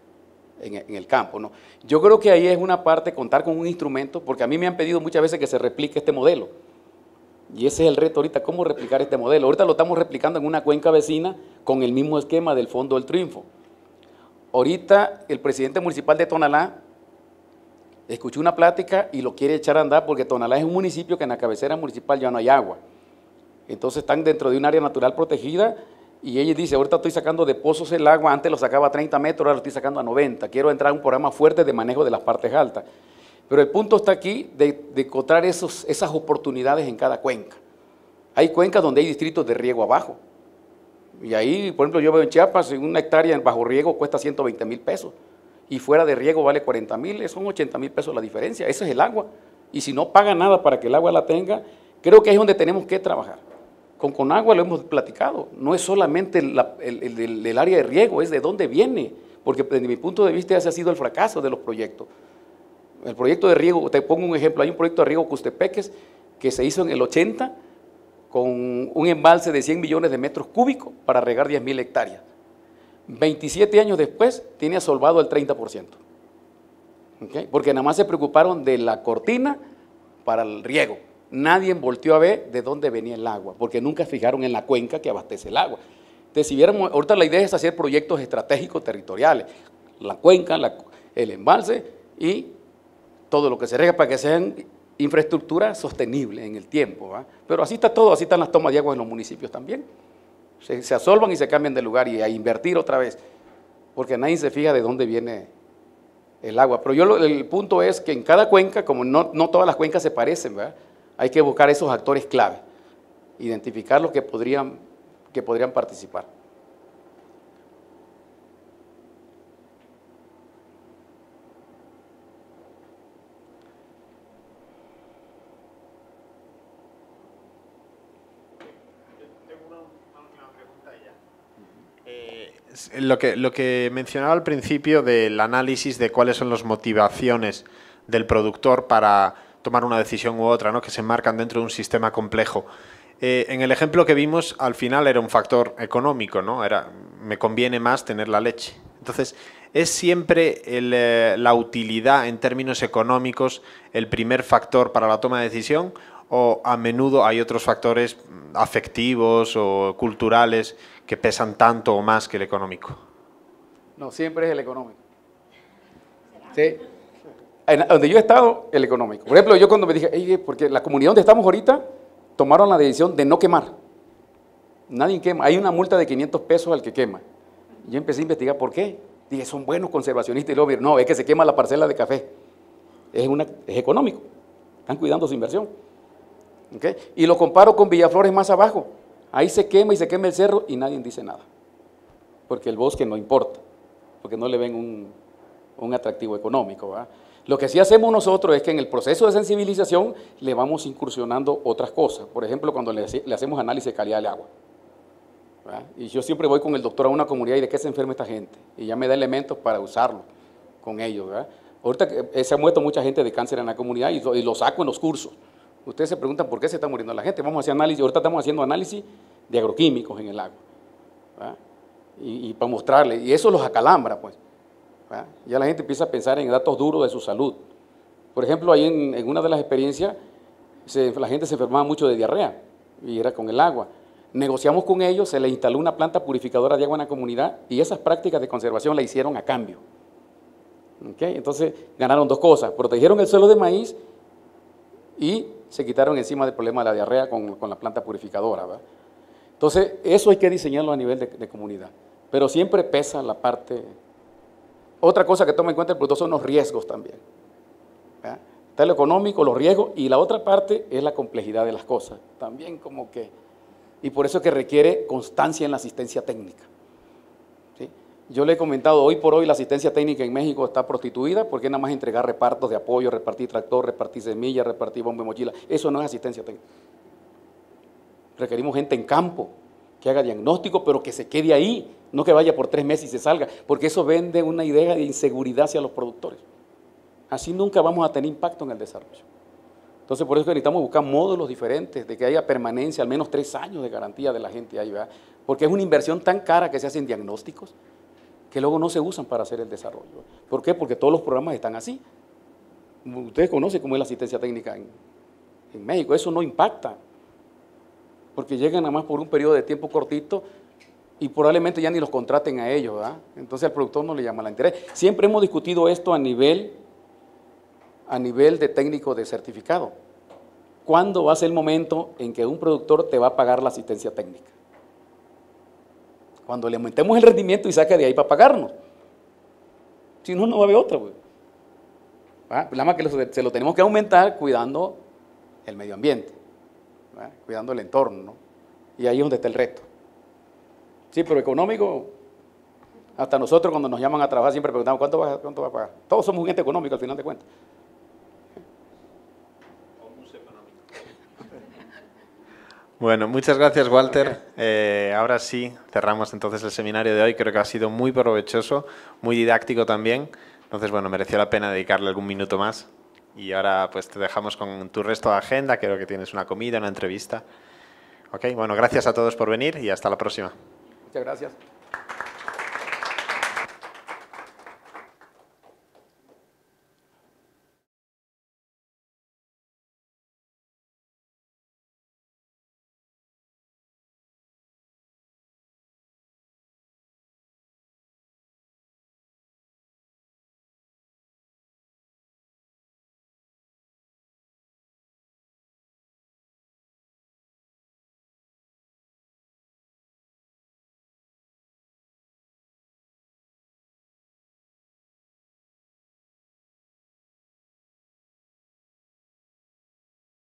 el campo, ¿no? Yo creo que ahí es una parte, contar con un instrumento, porque a mí me han pedido muchas veces que se replique este modelo, y ese es el reto ahorita, cómo replicar este modelo. Ahorita lo estamos replicando en una cuenca vecina con el mismo esquema del Fondo del Triunfo. Ahorita el presidente municipal de Tonalá escuchó una plática y lo quiere echar a andar, porque Tonalá es un municipio que en la cabecera municipal ya no hay agua. Entonces están dentro de un área natural protegida y ella dice, ahorita estoy sacando de pozos el agua, antes lo sacaba a 30 metros, ahora lo estoy sacando a 90, quiero entrar a un programa fuerte de manejo de las partes altas. Pero el punto está aquí de encontrar esas oportunidades en cada cuenca. Hay cuencas donde hay distritos de riego abajo. Y ahí, por ejemplo, yo veo en Chiapas, una hectárea en bajo riego cuesta 120,000 pesos. Y fuera de riego vale 40,000, son 80,000 pesos la diferencia. Eso es el agua. Y si no paga nada para que el agua la tenga, creo que es donde tenemos que trabajar. Con agua lo hemos platicado, no es solamente el área de riego, es de dónde viene, porque desde mi punto de vista ese ha sido el fracaso de los proyectos. El proyecto de riego, te pongo un ejemplo, hay un proyecto de riego Custepeques que se hizo en el 80 con un embalse de 100 millones de metros cúbicos para regar 10,000 hectáreas. 27 años después tiene asolvado el 30%, ¿okay? Porque nada más se preocuparon de la cortina para el riego. Nadie volteó a ver de dónde venía el agua, porque nunca fijaron en la cuenca que abastece el agua. Entonces, si viéramos, ahorita la idea es hacer proyectos estratégicos territoriales, la cuenca, el embalse y todo lo que se rega para que sean infraestructuras sostenibles en el tiempo, ¿va? Pero así está todo, así están las tomas de agua en los municipios también. Se asolvan y se cambian de lugar y a invertir otra vez, porque nadie se fija de dónde viene el agua. Pero el punto es que en cada cuenca, como no todas las cuencas se parecen, ¿verdad? Hay que buscar esos actores clave, identificar los que podrían participar. Lo que mencionaba al principio del análisis de cuáles son las motivaciones del productor para tomar una decisión u otra, ¿no? Que se enmarcan dentro de un sistema complejo. En el ejemplo que vimos, al final era un factor económico, ¿no? Me conviene más tener la leche. Entonces, ¿es siempre la utilidad en términos económicos el primer factor para la toma de decisión o a menudo hay otros factores afectivos o culturales que pesan tanto o más que el económico? No, siempre es el económico. ¿Sí? Donde yo he estado, el económico. Por ejemplo, yo cuando me dije, porque la comunidad donde estamos ahorita tomaron la decisión de no quemar. Nadie quema. Hay una multa de 500 pesos al que quema. Yo empecé a investigar por qué. Dije, son buenos conservacionistas. Y luego, no, es que se quema la parcela de café. Es económico. Están cuidando su inversión. ¿Okay? Y lo comparo con Villaflores más abajo. Ahí se quema y se quema el cerro y nadie dice nada. Porque el bosque no importa. Porque no le ven un atractivo económico, ¿verdad? Lo que sí hacemos nosotros es que en el proceso de sensibilización le vamos incursionando otras cosas. Por ejemplo, cuando le hacemos análisis de calidad del agua. ¿Verdad? Y yo siempre voy con el doctor a una comunidad y de qué se enferma esta gente. Y ya me da elementos para usarlo con ellos. ¿Verdad? Ahorita se ha muerto mucha gente de cáncer en la comunidad y lo saco en los cursos. Ustedes se preguntan por qué se está muriendo la gente. Vamos a hacer análisis. Ahorita estamos haciendo análisis de agroquímicos en el agua. ¿Verdad? Y para mostrarle. Y eso los acalambra, pues. ¿Verdad? Ya la gente empieza a pensar en datos duros de su salud. Por ejemplo, ahí en una de las experiencias, la gente se enfermaba mucho de diarrea y era con el agua. Negociamos con ellos, se les instaló una planta purificadora de agua en la comunidad y esas prácticas de conservación la hicieron a cambio. ¿Okay? Entonces ganaron dos cosas, protegieron el suelo de maíz y se quitaron encima del problema de la diarrea con la planta purificadora, ¿verdad? Entonces eso hay que diseñarlo a nivel de comunidad, pero siempre pesa la parte. Otra cosa que toma en cuenta el productor son los riesgos también. ¿Verdad? Está lo económico, los riesgos, y la otra parte es la complejidad de las cosas. También como que, y por eso es que requiere constancia en la asistencia técnica. ¿Sí? Yo le he comentado, hoy por hoy la asistencia técnica en México está prostituida porque es nada más entregar repartos de apoyo, repartir tractor, repartir semillas, repartir bomba y mochila. Eso no es asistencia técnica. Requerimos gente en campo que haga diagnóstico, pero que se quede ahí, no que vaya por 3 meses y se salga, porque eso vende una idea de inseguridad hacia los productores. Así nunca vamos a tener impacto en el desarrollo. Entonces, por eso necesitamos buscar módulos diferentes, de que haya permanencia, al menos 3 años de garantía de la gente ahí, ¿verdad? Porque es una inversión tan cara que se hacen diagnósticos, que luego no se usan para hacer el desarrollo. ¿Por qué? Porque todos los programas están así. Ustedes conocen cómo es la asistencia técnica en México, eso no impacta, porque llegan nada más por un periodo de tiempo cortito y probablemente ya ni los contraten a ellos, ¿verdad? Entonces al productor no le llama la interés. Siempre hemos discutido esto a nivel de técnico de certificado. ¿Cuándo va a ser el momento en que un productor te va a pagar la asistencia técnica? Cuando le aumentemos el rendimiento y saque de ahí para pagarnos. Si no, no va a haber otra, pues. Nada más que se lo tenemos que aumentar cuidando el medio ambiente, ¿verdad? Cuidando el entorno, ¿no? Y ahí es donde está el reto. Sí, pero económico, hasta nosotros cuando nos llaman a trabajar siempre preguntamos ¿cuánto va a pagar? Todos somos gente económica al final de cuentas. Bueno, muchas gracias, Walter. Ahora sí, cerramos entonces el seminario de hoy. Creo que ha sido muy provechoso, muy didáctico también. Entonces, bueno, mereció la pena dedicarle algún minuto más. Y ahora pues te dejamos con tu resto de agenda. Creo que tienes una comida, una entrevista. Ok, bueno, gracias a todos por venir y hasta la próxima. Muchas gracias.